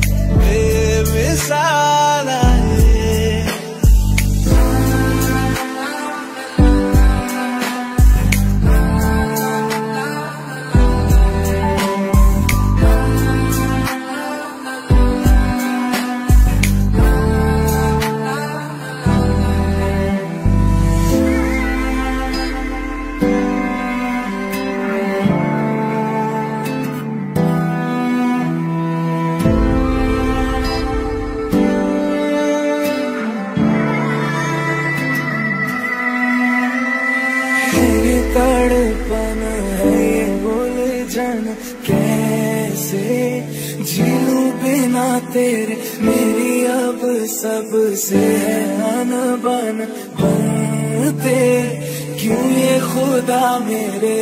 बेमिसाल आए। तड़पन है ये उलझन कैसे जीलूं बिना तेरे, मेरी अब सबसे है अनबन बनते क्यों ये खुदा मेरे।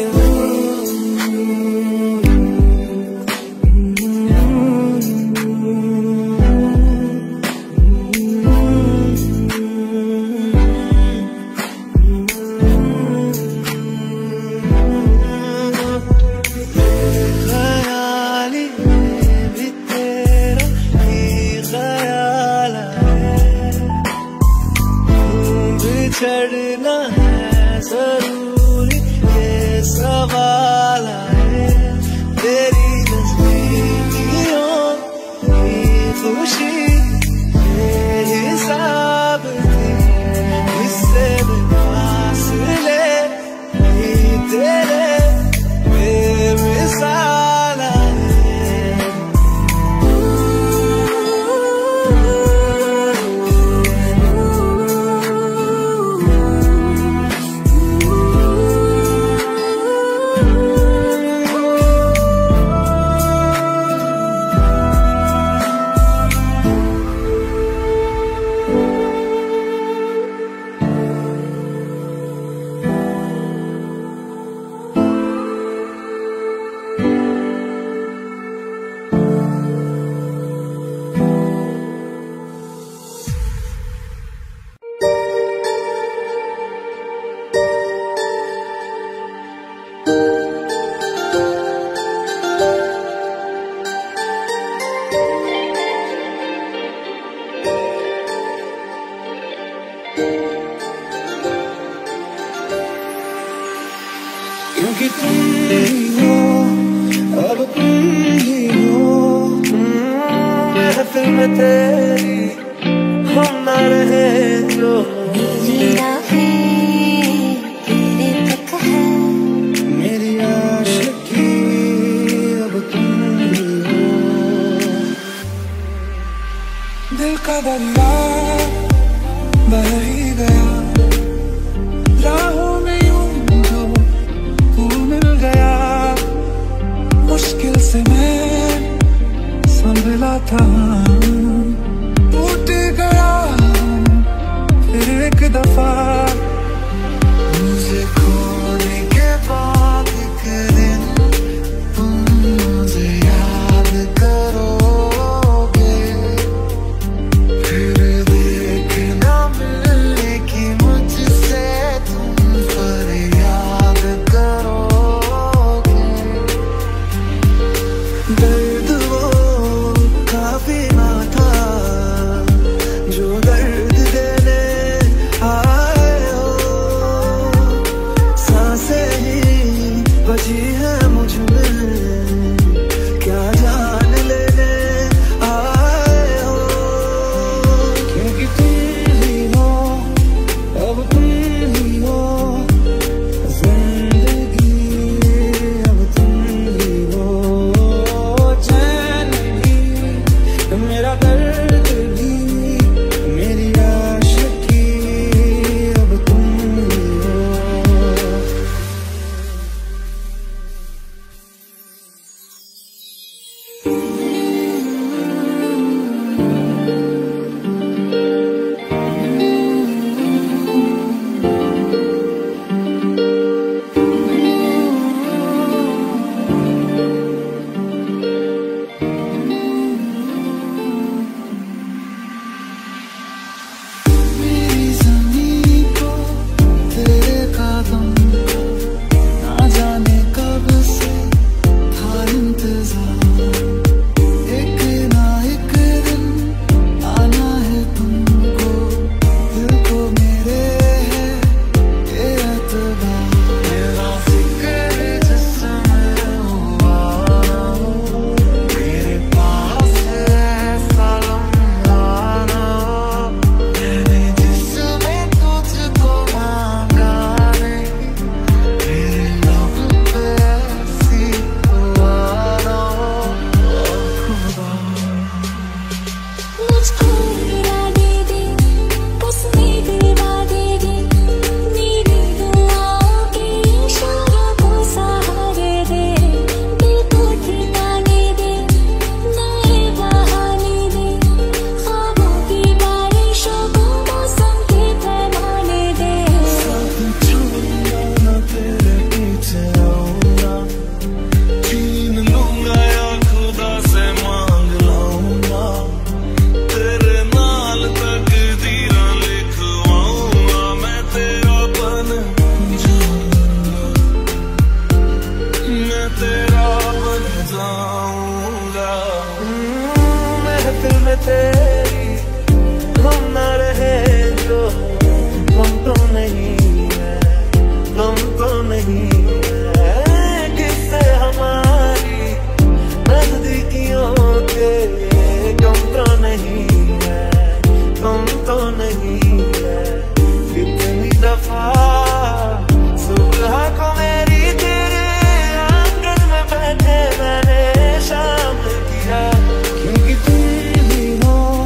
बिछड़ना है जरूरी ये सवाल आए, तेरी नजदीकियों की खुशी ये हिसाब थी, हिस्से में फासले भी तेरे बेमिसाल आए। क्योंकि तुम ही हो, अब तुम ही हो, महफिल में तेरी हम न रहे जो। मेरी राहें तेरे तक है, मेरी आशिकी अब तुम ही हो। दिल का दरिया बह ही गया, राहों में यूं जो तू मिल गया, मुश्किल से मैं संभला था, टूट गया फिर एक दफा। मुझे खोने के बाद एक दिन तुम मुझे याद करोगे, दर्द भी मेरी आशिकी अब तुम हो। मेरी ज़मीं को तेरे कदम को ना जाने कब से था इंतज़ार। एक ना एक दिन आना है तुमको, दिल को मेरे है ये एतबार। तेरा ज़िक्र जिसमें हुआ ना हो, तेरे पास ऐसा लम्हा ना हो, मैंने जिसमें तुझको मांगा नहीं, तेरे लब पे ऐसी हुआ ना हो। खुदा मुझको गिरा दे दे, उसमें गिरा दे दे, मेरी दुआओं के इशारों को सहारे दे। दिल को ठिकाने दे, नए बहाने दे, ख्वाबों की बारिशों को मौसम के पैमाने दे। साथ छोड़ूंगा ना तेरे पीछे आऊंगा, छीन लूंगा या खुदा से मांग लाऊंगा, तेरे नाल तकदीरां लिखवाऊंगा, मैं तेरा बन जाऊंगा, मैं तेरा बन जाऊंगा। महफिल में तेरी हम ना रहे जो गम तो नहीं है, गम तो नहीं है, किससे हमारी नजदीकियों के गम तो नहीं है, गम तो नहीं है। कितनी दफा सुबह को मेरी तेरे आंगन में बैठे मैंने शाम किया, क्योंकि तुम ही हो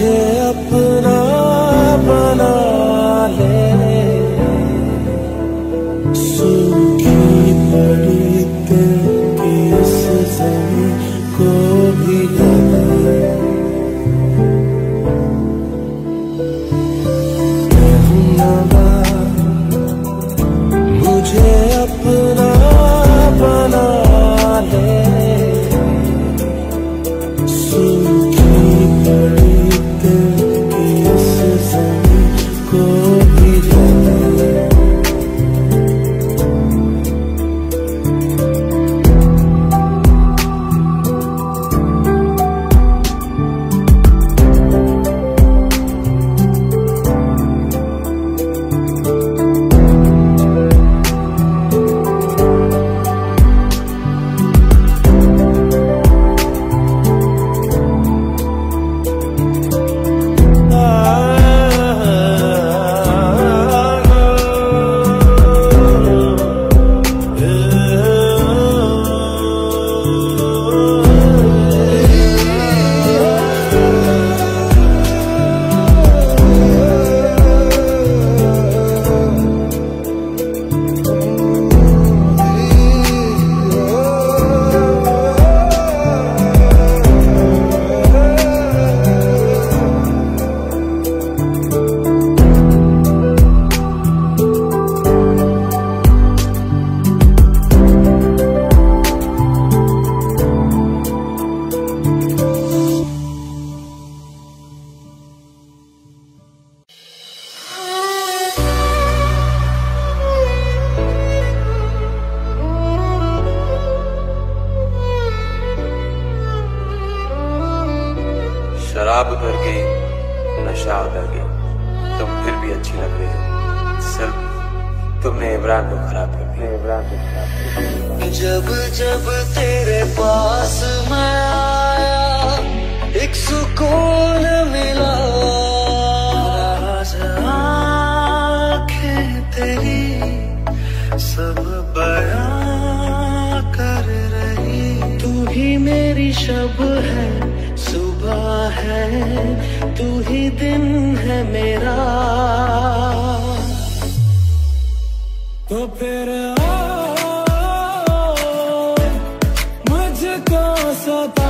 मुझे अपना बना ले, सूखी पड़ी दिल की इस ज़मीं को भी लगे। मैं हूँ नादान, मुझे अपना बना ले, सूखी पड़ी दिल की इस ज़मीं को भी लगे। शराब उतर गई, नशा उतर गया, तुम फिर भी अच्छी लग रही हो। सिर्फ तुमने इमरान को खराब कर दिया। जब जब तेरे पास मैं आया, एक सुकून मिला। आँखें तेरी सब बयां कर रही, तू ही मेरी शब है, सुबह है, तू ही दिन है मेरा। तो फिर मुझको सता,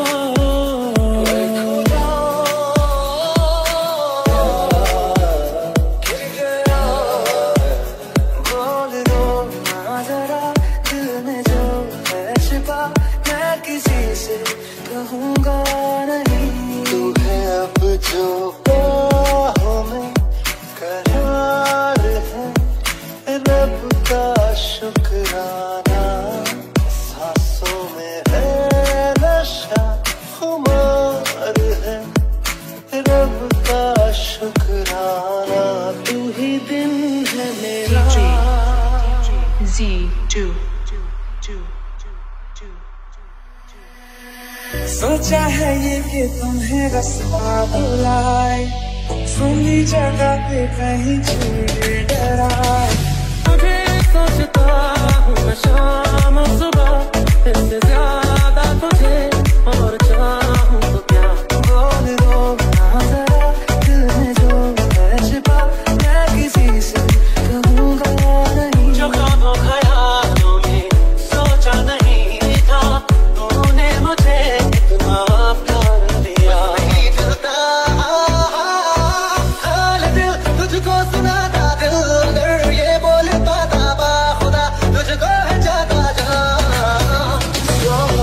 बोल दो ना जरा दिल में जो है छिपा, मैं किसी से कहूँगा नहीं। तू है अब जो बाहों में करार है, रब का शुक्राना, सांसों में है नशा, खुमार है, रब का शुक्राना, तू ही दिन है मेरा। Z2 सोचा है ये कि तुम्हें रास्ता बुलाए, सुनी जगह पे कहीं छूटे डराए। तुझे सोचता हूँ मैं शाम सुबह, इससे ज्यादा तुझे और चाहूँ तो क्या। बोल दो ना जरा दिल में जो है छिपा, मैं किसी से कहूँगा नहीं। जो ख्वाबों ख्यालों में सोचा नहीं था, तूने मुझे इतना प्यार दिया। नहीं डरता हाल दिल, तुझको सुनाता दिल, अगर ये बोल पाता बाखुदा, तुझको है जाता जहाँ।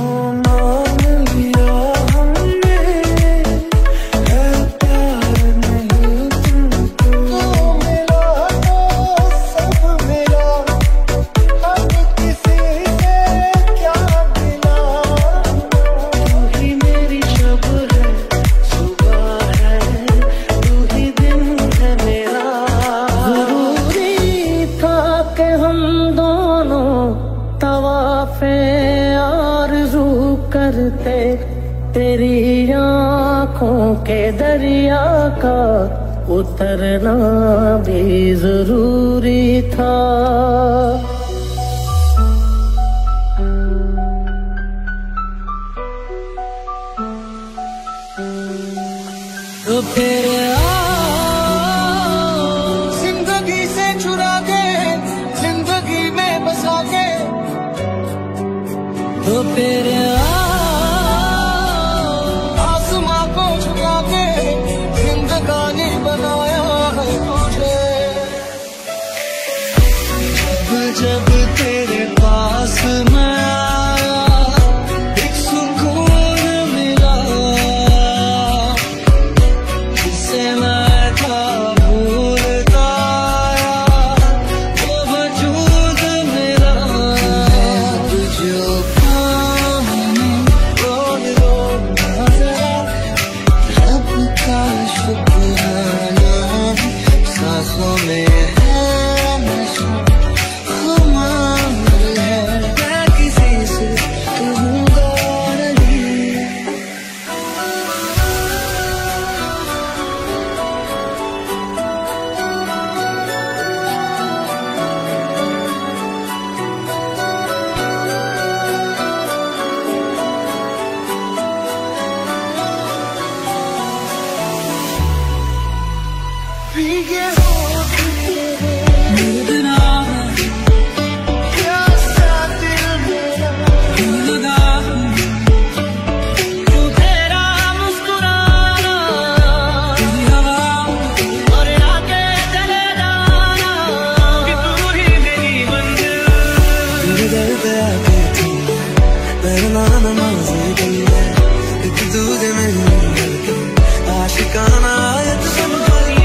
तेरी आँखों के दरिया का उतरना भी जरूरी था। तो फिर जिंदगी से चुरा के जिंदगी में बसा के, तो फिर आसमां को झुका के जिंदगानी बनाया है तुझे। जब तेरे पास मैं आया एक सुकून मिला, जिसे मैं था भूलता आया वो वजूद मेरा। तुझे पाने रोज रोज जरा रब का शुक्राना, सांसों में है नशा खुमार है, मैं किसी से कहूँगा नहीं। भीगे होठ तेरे बिना प्यासा दिल मेरा, लगा तू तेरा मुस्कुराना, तेरी हवा और आके चले जाना, कि तू ही मेरी मंजिल। तेरे दर पे आके थी पहला नमाज़ी गई है, एक दूजे में मिलके आशिकाना आयत सुन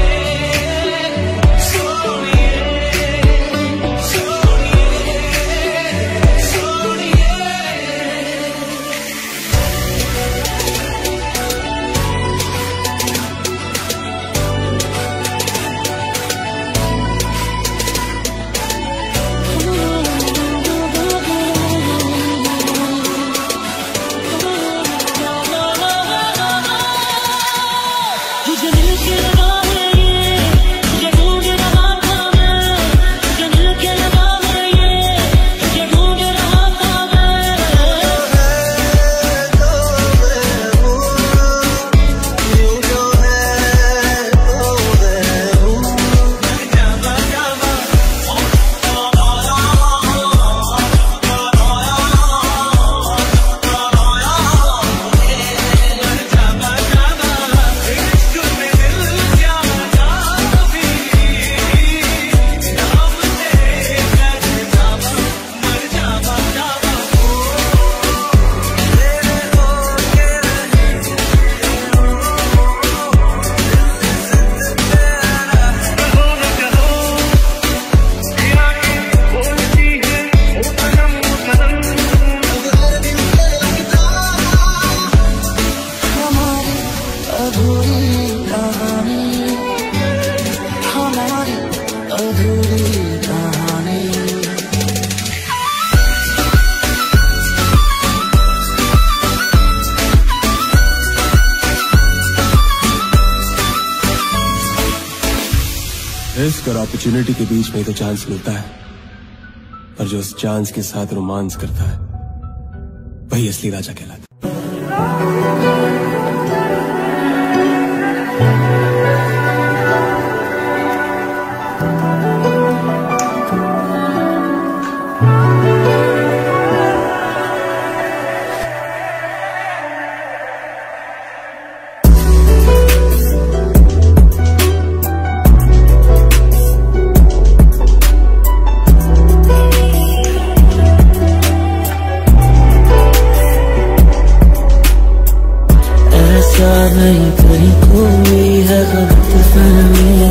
तुझे मिल के लगा है ये, तुझे ढूंढ रहा था मैं, तुझे मिल के लगा है ये, तुझे ढूंढ रहा था मैं। तो मैं हूँ, यूं जो है तो मैं हूँ। रिस्क और अपॉर्चुनिटी के बीच में तो चांस मिलता है, पर जो उस चांस के साथ रोमांस करता है वही असली राजा कहलाता है।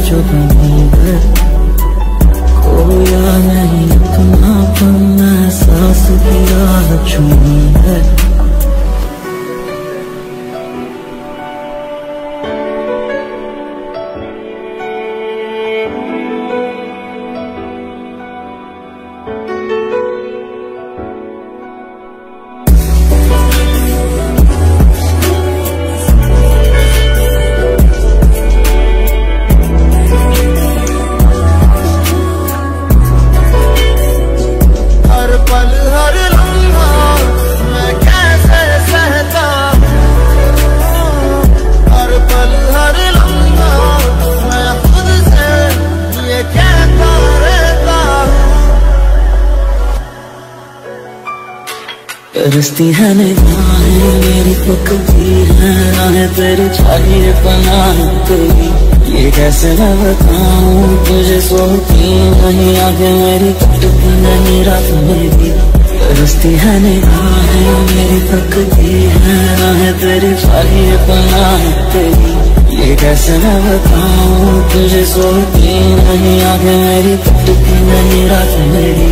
जो बनी है, खोया नहीं अपनापन, एहसास किया छूनी है। तरसती है निगाहें मेरी, पकती है राहें तेरी, चाहिए पनाह तेरी। ये कैसे मैं बताऊं तुझे, सोती नहीं आगे मेरी, कटती नहीं रात मेरी। तरसती है निगाहें मेरी, पकती है राहें तेरी, चाहिए पनाह तेरी। ये कैसे मैं बताऊं तुझे, सोती नहीं आगे मेरी, कटती नहीं रात मेरी।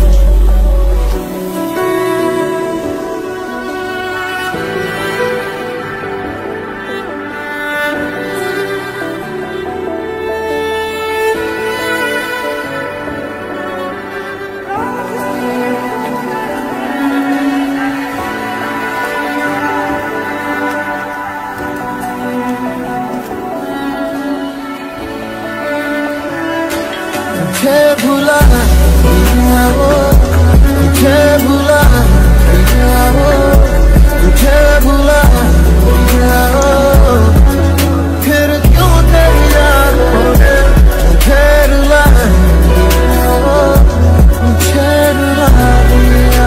मुझे भुला दिया वो, मुझे भुला दिया वो, मुझे भुला दिया वो, फिर क्यों तेरी यादों ने मुझे रुला दिया वो, मुझे रुला दिया।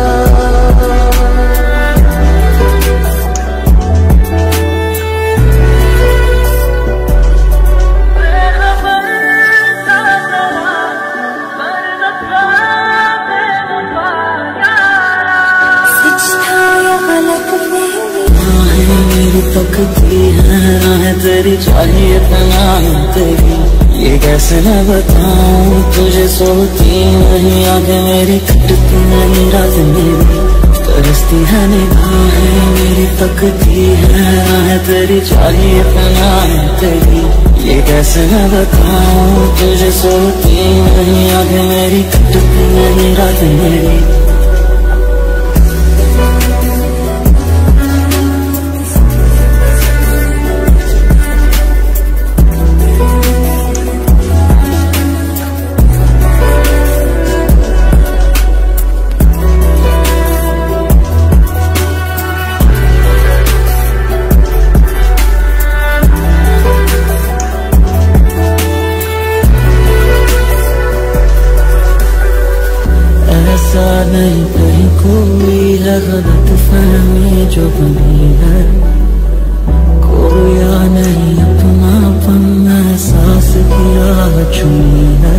पकती है राहें तेरी, चाहिए पनाह तेरी। ये कैसे मैं बताऊं तुझे, सोती नहीं आगे मेरी, कटती नहीं रात मेरी। तरसती है निगाहें मेरी, पकती है राहें तेरी, चाहिए पनाह तेरी। ये कैसे मैं बताऊं तुझे, सोती नहीं आगे मेरी, कटती नहीं रात मेरी। ऐसा नहीं कहीं कोई है, गलत फहमी जो बनी है, खोया नहीं अपनापन, एहसास किया छूनी है।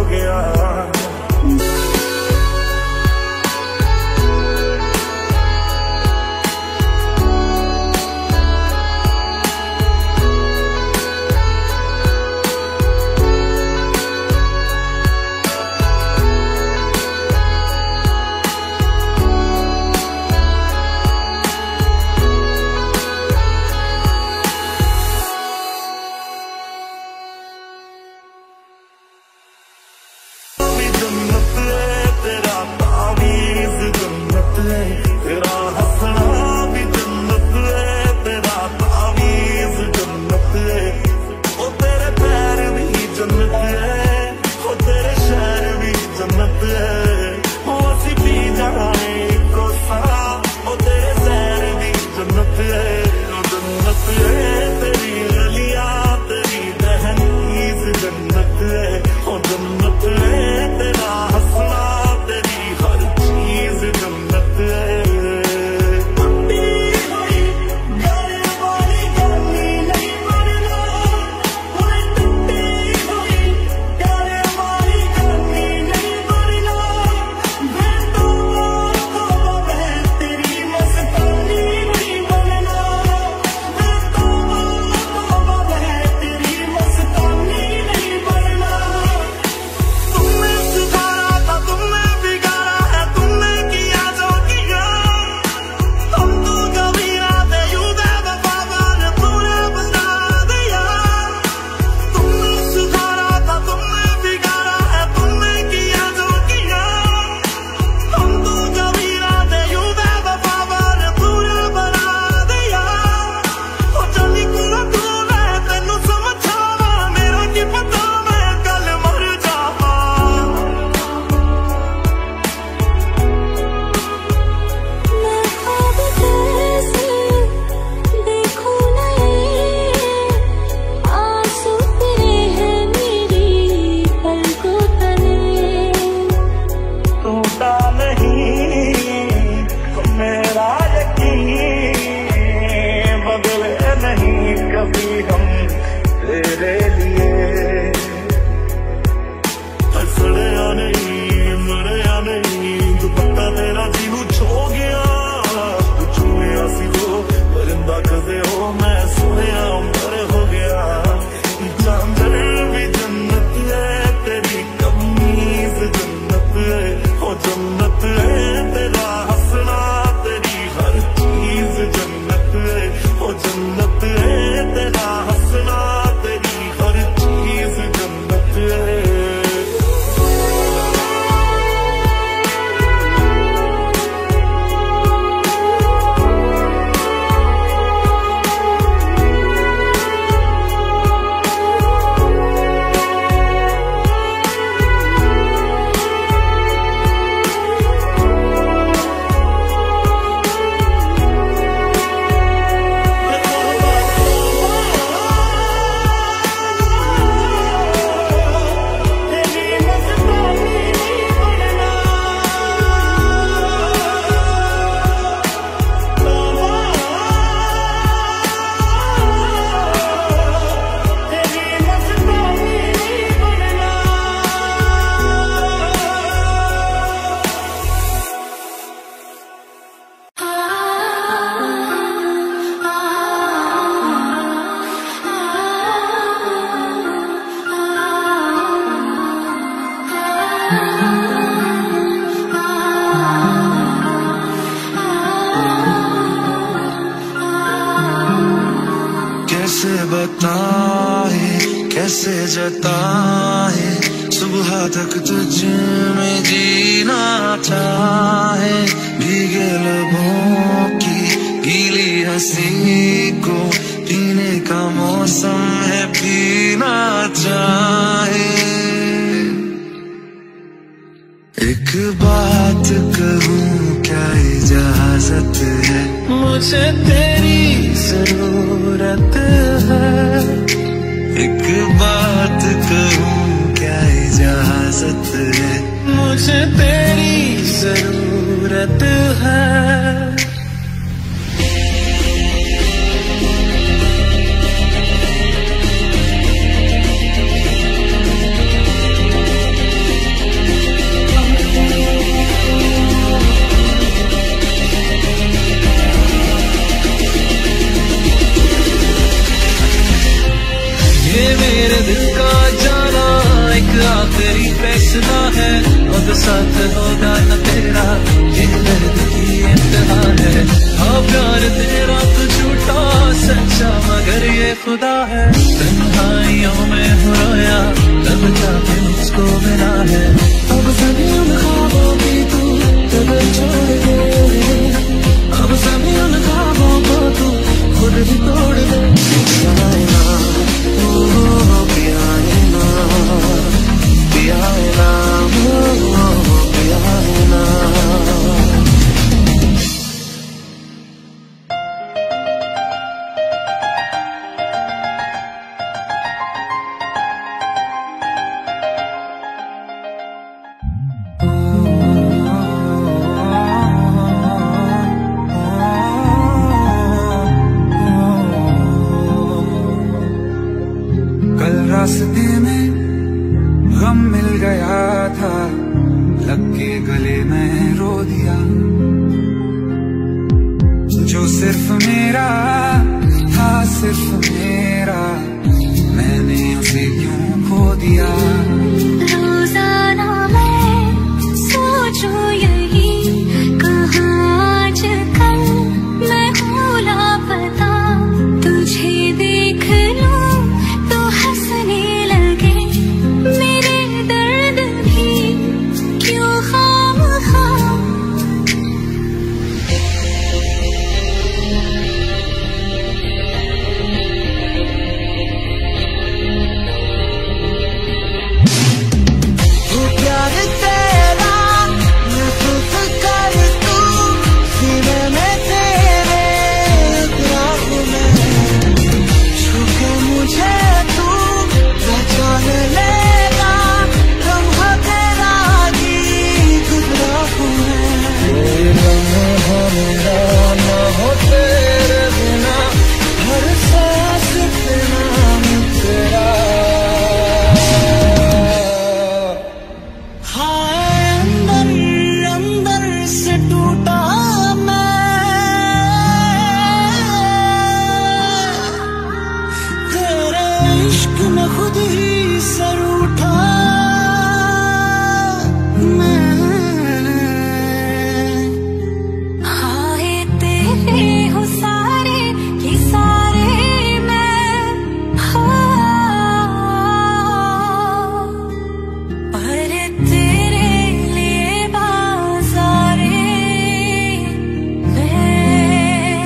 गया। बताए कैसे जताए सुबह तक तुझ में जीना चाहे भीगे लबों की गीली हंसी को पीने का मौसम है पीना चाहे। एक बात कहूँ क्या इजाजत है मुझे तेरी जरूरत है। एक बात कहूँ क्या इजाजत है मुझे तेरी जरूरत है। खुदा है। तन्हाइयों में हूँ रोया तब जाके मुझको मिला है। अब सभी उन ख्वाबों की तू जब छोड़ दे, अब सभी उन ख्वाबों को तू खुद भी तोड़ दे। पियाए ना ओ पियाए ना, पियाए ना ओ पियाए ना। रास्ते में गम मिल गया था, लग के गले में रो दिया। जो सिर्फ मेरा था, सिर्फ मेरा, मैंने उसे क्यों खो दिया। रोजाना मैं सोचूं यही, कहाँ आजकल मैं हूँ लापता। तुझे देख लूं तो हंसने लगे, मेरे दर्द भी क्यों खामखा। वो प्यार तेरा महसूस कर तू, सीने में तेरे आँखों में छू के मुझे तू पहचान लेगा। लम्हा तेरा ही गुजरा हूँ मैं, कोई लम्हा मेरा ना हो तेरे बिना, हर सांस पे नाम तेरा। हाय अंदर अंदर से टूटा मैं, तेरे इश्क में खुद ही सर उठा मैं। हाय तेरे हो सारे ये सारे मैं, पर तेरे लिए बाज़ारे मैं।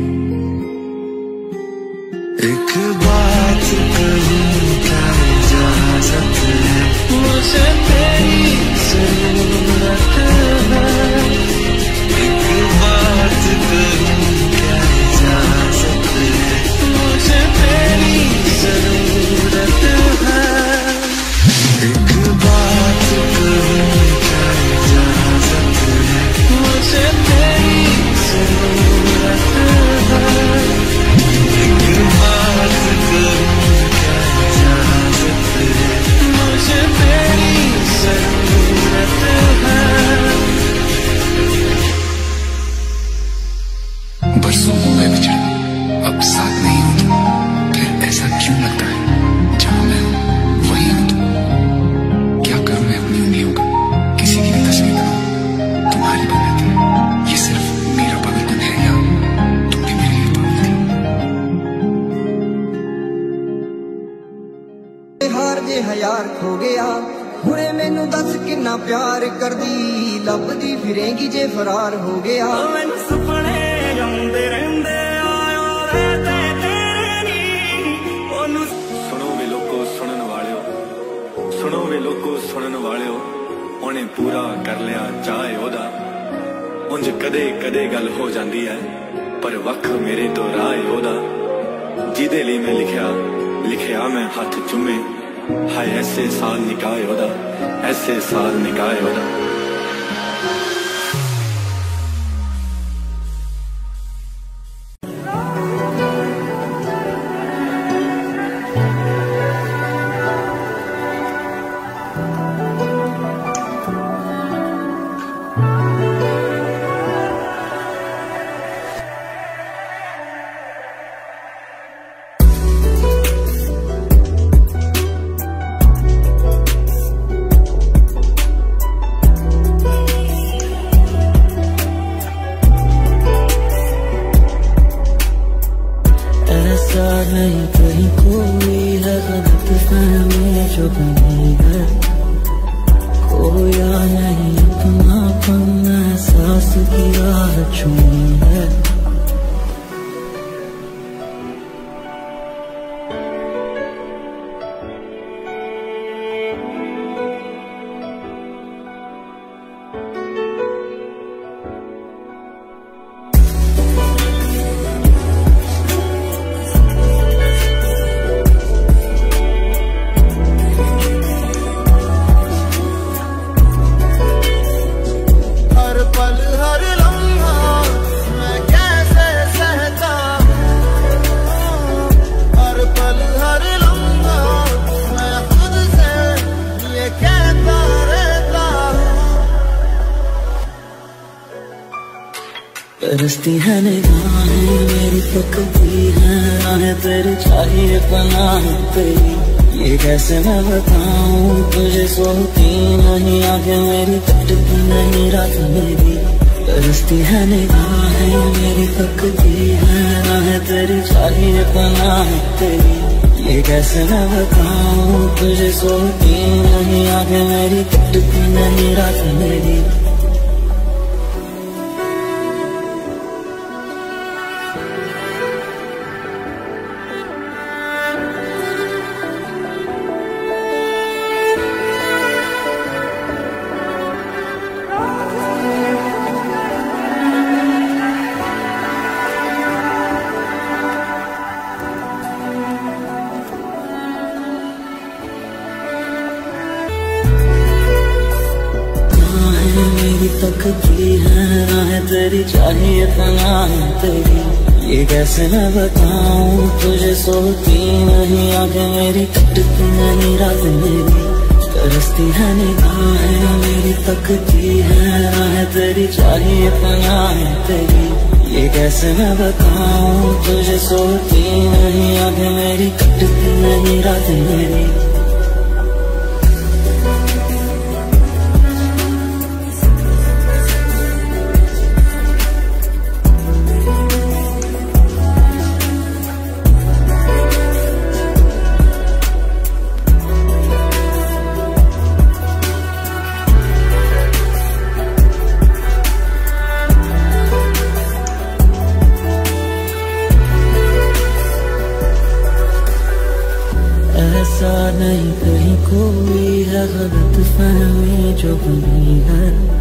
एक बात कहूँ क्या इजाज़त है, मुझे तेरी ज़रूरत है। एक बात कहूँ क्या इजाज़त है, मुझे तेरी ज़रूरत है। एक बात कहूँ क्या इजाज़त है, मुझे तेरी ज़रूरत है। एक बात कहूँ क्या इजाज़त है, मुझे तेरी ज़रूरत है। बरसों हो गए बिछड़े, अब साथ नहीं हो तुम, फिर ऐसा क्यों लगता है। जहाँ मैं हूँ वही हूँ तुम। क्या करूँ मैं अपनी उंगलियों का, किसी की भी तस्वीर बनाऊं, तुम्हारी बन जाती है। ये सिर्फ मेरा पागलपन है या तुम भी मेरे लिए पागल थी। हार जे हयार खो गया, हुणे मैनू दस किन्ना प्यार करदी, लभदी फिरेंगी जे फरार हो गया। मैनू सुपने आउंदे रहिंदे आयो रे तेरे नी ओनू। सुनो वे लोगो सुनन वालियो, सुनो वे लोगो सुनन वालियो, ओने पूरा कर लिया चाहे ओदा। उंज कदे कदे गल हो जांदी है, पर वख मेरे तो राह ओदा। जिदे लिए मैं लिखिया मैं हाथ चुमे, हाय ऐसे साल निकाय ओदा, ऐसे साल निकाय ओदा। सच में है। तरसती है निगाहें मेरी तकती है राहें तेरी चाहिए पनाह तेरी, ये कैसे मैं बताऊं तुझे सोती नहीं आगे मेरी कटती नहीं रात मेरी। तरसती है निगाहें मेरी तकती है राहें तेरी चाहिए पनाह तेरी, ये कैसे मैं बताऊं तुझे सोती नहीं आगे मेरी कटती नहीं रात मेरी। मेरी तकती है राहें तेरी चाहिए पनाह तेरी, ये कैसे मैं बताऊं तुझे सोती नहीं आगे मेरी कटती नहीं रात मेरी। तरसती है निगाहें मेरी तकती है राहें तेरी चाहिए पनाह तेरी, ये कैसे मैं बताऊं तुझे सोती नहीं आगे मेरी कटती नहीं रात मेरी। ऐसा नहीं कहीं कोई है गलत फहमी जो बनी है,